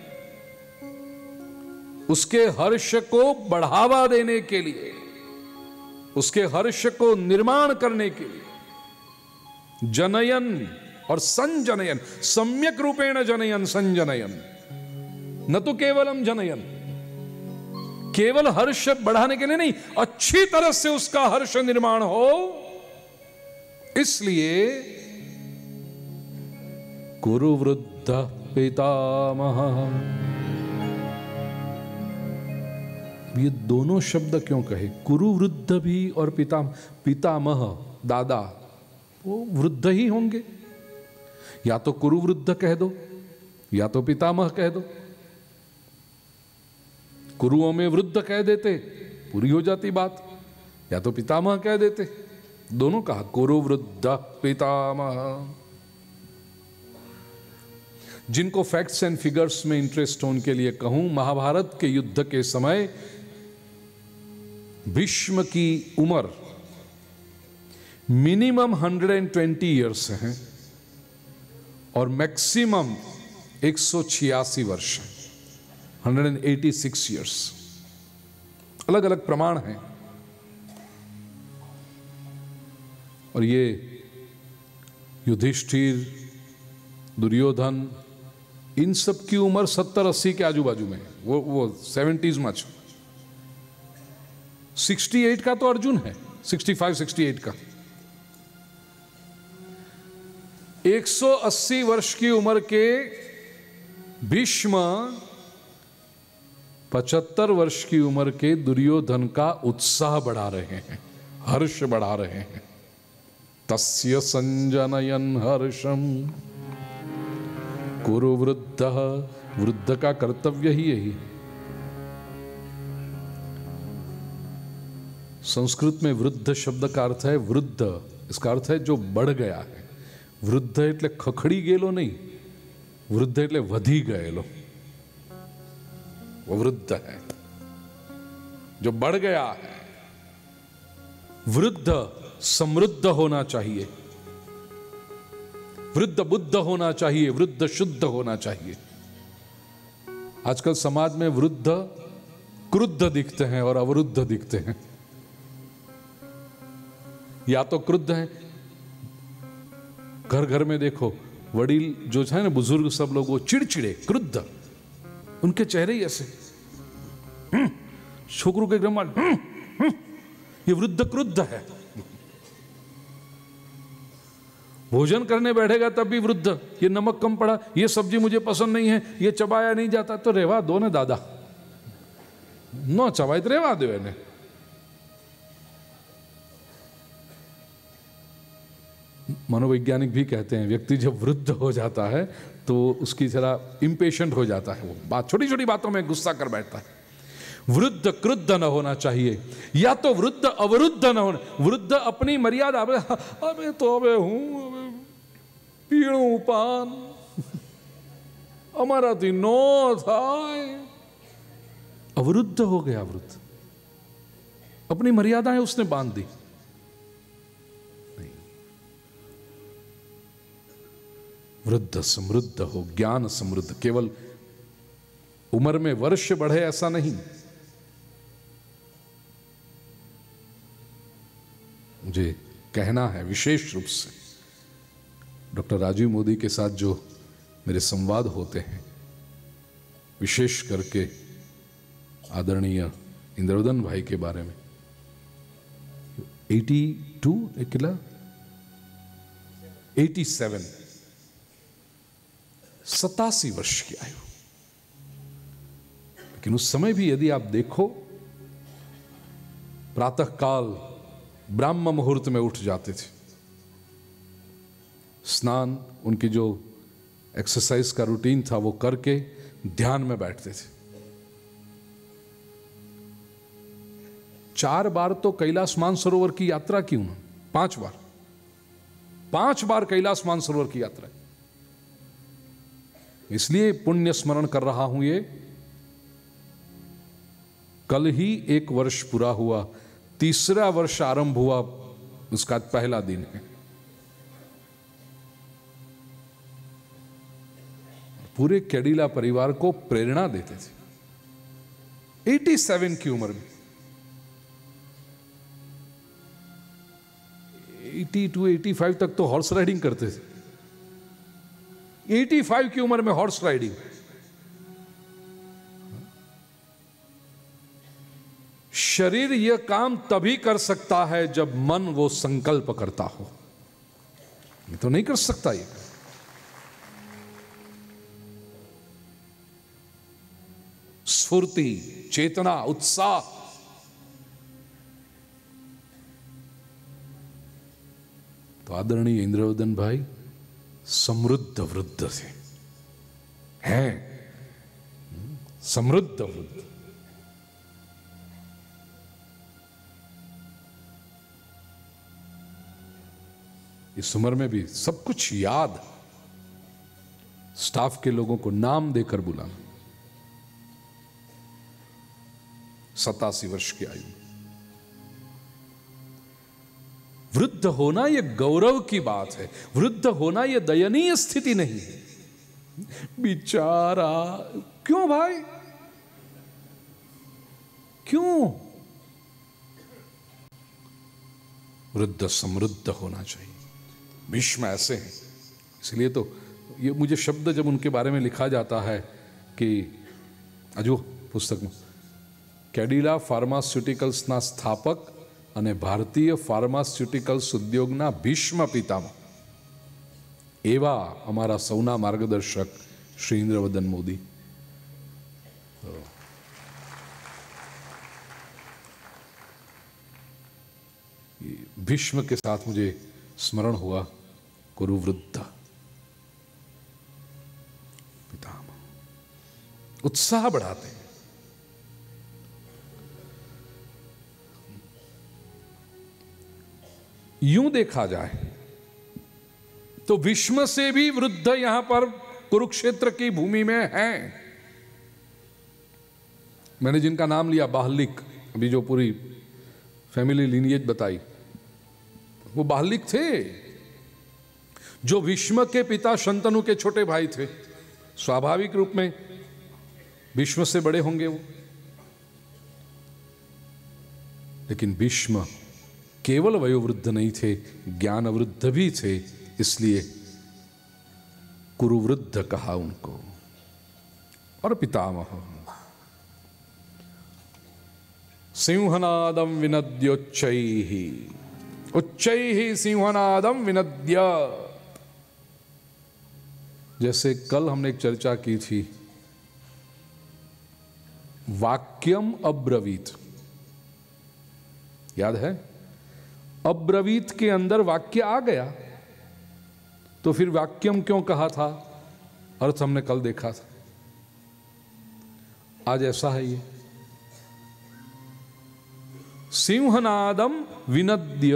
उसके हर्ष को बढ़ावा देने के लिए, उसके हर्ष को निर्माण करने के लिए जनयन और संजनयन, सम्यक रूपेण जनयन संजनयन, न तो केवलम जनयन, केवल हर्ष बढ़ाने के लिए नहीं, अच्छी तरह से उसका हर्ष निर्माण हो, इसलिए कुरुवृद्ध पितामहः। ये दोनों शब्द क्यों कहे? कुरुवृद्ध भी और पितामह। पितामह दादा, वो वृद्ध ही होंगे, या तो कुरुवृद्ध कह दो या तो पितामह कह दो। कुरुओं में वृद्ध कह देते पूरी हो जाती बात, या तो पितामह कह देते, दोनों कहा कुरुवृद्ध पितामह। जिनको फैक्ट्स एंड फिगर्स में इंटरेस्ट हो उनके लिए कहूं, महाभारत के युद्ध के समय भीष्म की उम्र मिनिमम एक सौ बीस इयर्स है और मैक्सिमम एक सौ छियासी वर्ष है, एक सौ छियासी इयर्स। अलग अलग प्रमाण हैं और ये युधिष्ठिर, दुर्योधन, इन सब की उम्र सत्तर अस्सी के आजू बाजू में है। वो वो सेवेंटीज मच। अड़सठ का तो अर्जुन है, पैंसठ अड़सठ का। एक सौ अस्सी वर्ष की उम्र के भीष्म पचहत्तर वर्ष की उम्र के दुर्योधन का उत्साह बढ़ा रहे हैं, हर्ष बढ़ा रहे हैं। तस्य संजनयन हर्षम कुरु वृद्ध। वृद्ध का कर्तव्य ही यही। संस्कृत में वृद्ध शब्द का अर्थ है वृद्ध, इसका अर्थ है जो बढ़ गया है। वृद्ध એટલે ખખડી ગયેલો नहीं, वृद्ध એટલે વધી ગયેલો, वो वृद्ध है जो बढ़ गया है। वृद्ध समृद्ध होना चाहिए, वृद्ध बुद्ध होना चाहिए, वृद्ध शुद्ध होना चाहिए। आजकल समाज में वृद्ध क्रुद्ध दिखते हैं और अवरुद्ध दिखते हैं। या तो क्रुद्ध है, घर घर में देखो वडील जो है ना, बुजुर्ग सब लोग वो चिड़चिड़े क्रुद्ध, उनके चेहरे ही ऐसे। छोकरों के ग्रह ये वृद्ध क्रुद्ध है। भोजन करने बैठेगा तब भी वृद्ध, ये नमक कम पड़ा, ये सब्जी मुझे पसंद नहीं है, ये चबाया नहीं जाता, तो रेवा दो ने दादा, नो चबाई तो रेवा दो ने। मनोवैज्ञानिक भी कहते हैं व्यक्ति जब वृद्ध हो जाता है तो उसकी जरा इम्पेशेंट हो जाता है, वो बात छोटी छोटी बातों में गुस्सा कर बैठता है। वृद्ध क्रुद्ध न होना चाहिए, या तो वृद्ध अवरुद्ध न होना। वृद्ध अपनी मर्यादा, अबे अबे तो अबे हूं पीणू पान हमारा थी नो था, अवरुद्ध हो गया। वृद्ध अपनी मर्यादाएं उसने बांध दी। वृद्ध समृद्ध हो, ज्ञान समृद्ध। केवल उम्र में वर्ष बढ़े ऐसा नहीं। मुझे कहना है विशेष रूप से, डॉक्टर राजीव मोदी के साथ जो मेरे संवाद होते हैं, विशेष करके आदरणीय इंद्रवदन भाई के बारे में, बयासी एक किला सत्तासी, सतासी वर्ष की आयु। लेकिन उस समय भी यदि आप देखो, प्रातःकाल ब्राह्म मुहूर्त में उठ जाते थे, स्नान, उनकी जो एक्सरसाइज का रूटीन था वो करके ध्यान में बैठते थे। चार बार तो कैलाश मानसरोवर की यात्रा की उन्होंने, पांच बार पांच बार कैलाश मानसरोवर की यात्रा। इसलिए पुण्य स्मरण कर रहा हूं। ये कल ही एक वर्ष पूरा हुआ, तीसरा वर्ष आरंभ हुआ, उसका पहला दिन है। पूरे कैडिला परिवार को प्रेरणा देते थे सत्तासी की उम्र में। अस्सी टू पचासी तक तो हॉर्स राइडिंग करते थे। पचासी की उम्र में हॉर्स राइडिंग। शरीर यह काम तभी कर सकता है जब मन वो संकल्प करता हो, ये तो नहीं कर सकता। ये स्फूर्ति, चेतना, उत्साह, तो आदरणीय इंद्रवर्धन भाई समृद्ध वृद्ध थे, हैं समृद्ध वृद्ध। इस उम्र में भी सब कुछ याद, स्टाफ के लोगों को नाम देकर बुलाना। सतासी वर्ष की आयु। वृद्ध होना यह गौरव की बात है, वृद्ध होना यह दयनीय स्थिति नहीं है। बेचारा, क्यों भाई, क्यों? वृद्ध समृद्ध होना चाहिए। भीष्म ऐसे हैं। इसलिए तो ये मुझे शब्द जब उनके बारे में लिखा जाता है कि अजो पुस्तक में कैडिला फार्मास्यूटिकल्सના સ્થાપક અને ભારતીય ફાર્માસ્યુટિકલ્સ ઉદ્યોગના ભીષ્મ પિતામહ એવા અમારા સૌના માર્ગદર્શક શ્રી ઇન્દ્રવર્ધન મોદી। भीष्म के साथ मुझे स्मरण हुआ कुरुवृद्ध पितामह, उत्साह बढ़ाते हैं। यूं देखा जाए तो भीष्म से भी वृद्ध यहां पर कुरुक्षेत्र की भूमि में हैं। मैंने जिनका नाम लिया बाहलिक, अभी जो पूरी फैमिली लीनिएज बताई, वो बाहलिक थे जो भीष्म के पिता शंतनु के छोटे भाई थे। स्वाभाविक रूप में भीष्म से बड़े होंगे वो। लेकिन भीष्म केवल वयोवृद्ध नहीं थे, ज्ञान वृद्ध भी थे, इसलिए कुरुवृद्ध कहा उनको। और पितामह सिंहनादम विनद्योच्चैः, उच्चैः सिंहनादम विनद्य। जैसे कल हमने एक चर्चा की थी, वाक्यम अब्रवीत, याद है? अब्रवीत के अंदर वाक्य आ गया, तो फिर वाक्यम क्यों कहा था? अर्थ हमने कल देखा था। आज ऐसा है ये सिंहनादम विनद्य।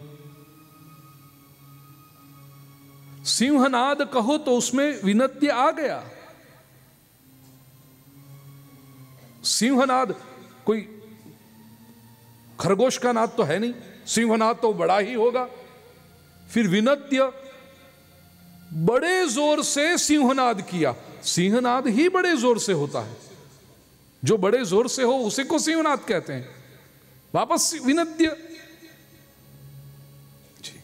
सिंहनाद कहो तो उसमें विनद्य आ गया। सिंहनाद कोई खरगोश का नाद तो है नहीं, सिंहनाद तो बड़ा ही होगा। फिर विनद्य, बड़े जोर से सिंहनाद किया। सिंहनाद ही बड़े जोर से होता है, जो बड़े जोर से हो उसे को सिंहनाद कहते हैं। वापस विनद्य जी,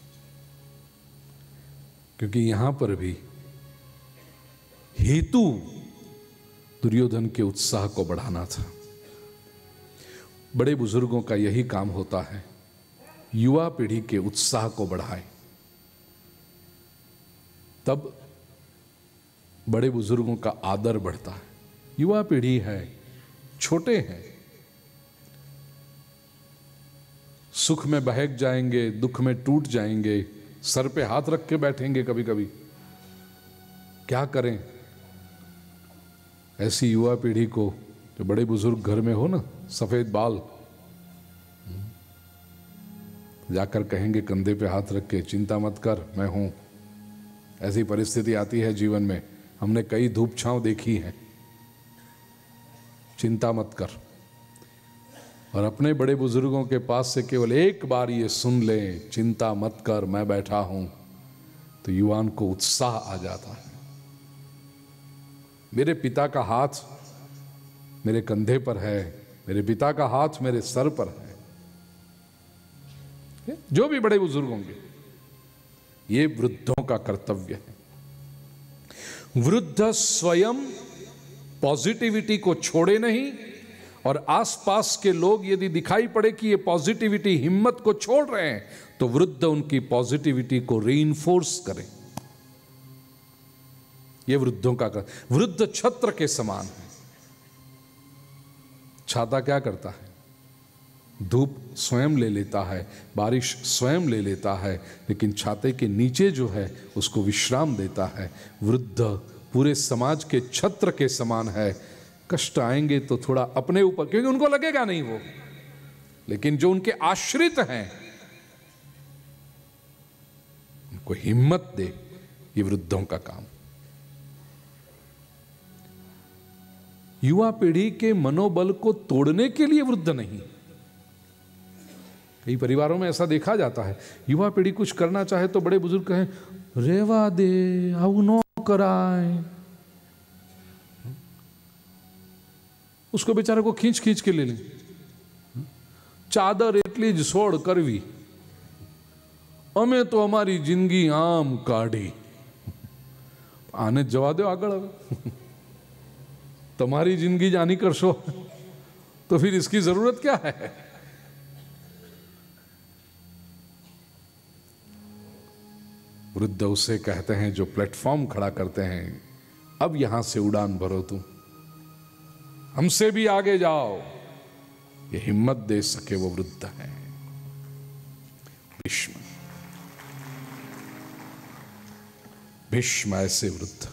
क्योंकि यहां पर भी हेतु दुर्योधन के उत्साह को बढ़ाना था। बड़े बुजुर्गों का यही काम होता है, युवा पीढ़ी के उत्साह को बढ़ाए। तब बड़े बुजुर्गों का आदर बढ़ता है। युवा पीढ़ी है, छोटे हैं, सुख में बहक जाएंगे, दुख में टूट जाएंगे, सर पे हाथ रख के बैठेंगे कभी कभी। क्या करें? ऐसी युवा पीढ़ी को, जो बड़े बुजुर्ग घर में हो ना, सफेद बाल, जाकर कहेंगे कंधे पे हाथ रख के, चिंता मत कर, मैं हूं। ऐसी परिस्थिति आती है जीवन में, हमने कई धूप छांव देखी है। चिंता मत कर। और अपने बड़े बुजुर्गों के पास से केवल एक बार ये सुन लें, चिंता मत कर, मैं बैठा हूं, तो युवान को उत्साह आ जाता है। मेरे पिता का हाथ मेरे कंधे पर है, मेरे पिता का हाथ मेरे सर पर है। जो भी बड़े बुजुर्ग होंगे, ये वृद्धों का कर्तव्य है। वृद्ध स्वयं पॉजिटिविटी को छोड़े नहीं, और आसपास के लोग यदि दिखाई पड़े कि ये पॉजिटिविटी हिम्मत को छोड़ रहे हैं, तो वृद्ध उनकी पॉजिटिविटी को रीइंफोर्स करें। ये वृद्धों का कर। वृद्ध छत्र के समान है। छाता क्या करता है? धूप स्वयं ले लेता है, बारिश स्वयं ले लेता है, लेकिन छाते के नीचे जो है उसको विश्राम देता है। वृद्ध पूरे समाज के छत्र के समान है। कष्ट आएंगे तो थोड़ा अपने ऊपर, क्योंकि उनको लगेगा नहीं वो, लेकिन जो उनके आश्रित हैं उनको हिम्मत दे, ये वृद्धों का काम। युवा पीढ़ी के मनोबल को तोड़ने के लिए वृद्ध नहीं। कई परिवारों में ऐसा देखा जाता है, युवा पीढ़ी कुछ करना चाहे तो बड़े बुजुर्ग कहें, रेवा दे, आउ नो कराए, उसको बेचारे को खींच खींच के ले लें। चादर એટલી જ સોડ કરવી, અમે તો અમારી જિંદગી આમ કાઢી। આને જવા દો આગળ। હવે તમારી જિંદગી જાની કરશો तो फिर इसकी जरूरत क्या है? वृद्ध उसे कहते हैं जो प्लेटफॉर्म खड़ा करते हैं, अब यहां से उड़ान भरो, तुम हमसे भी आगे जाओ। ये हिम्मत दे सके वो वृद्ध है। भीष्म, भीष्म ऐसे वृद्ध।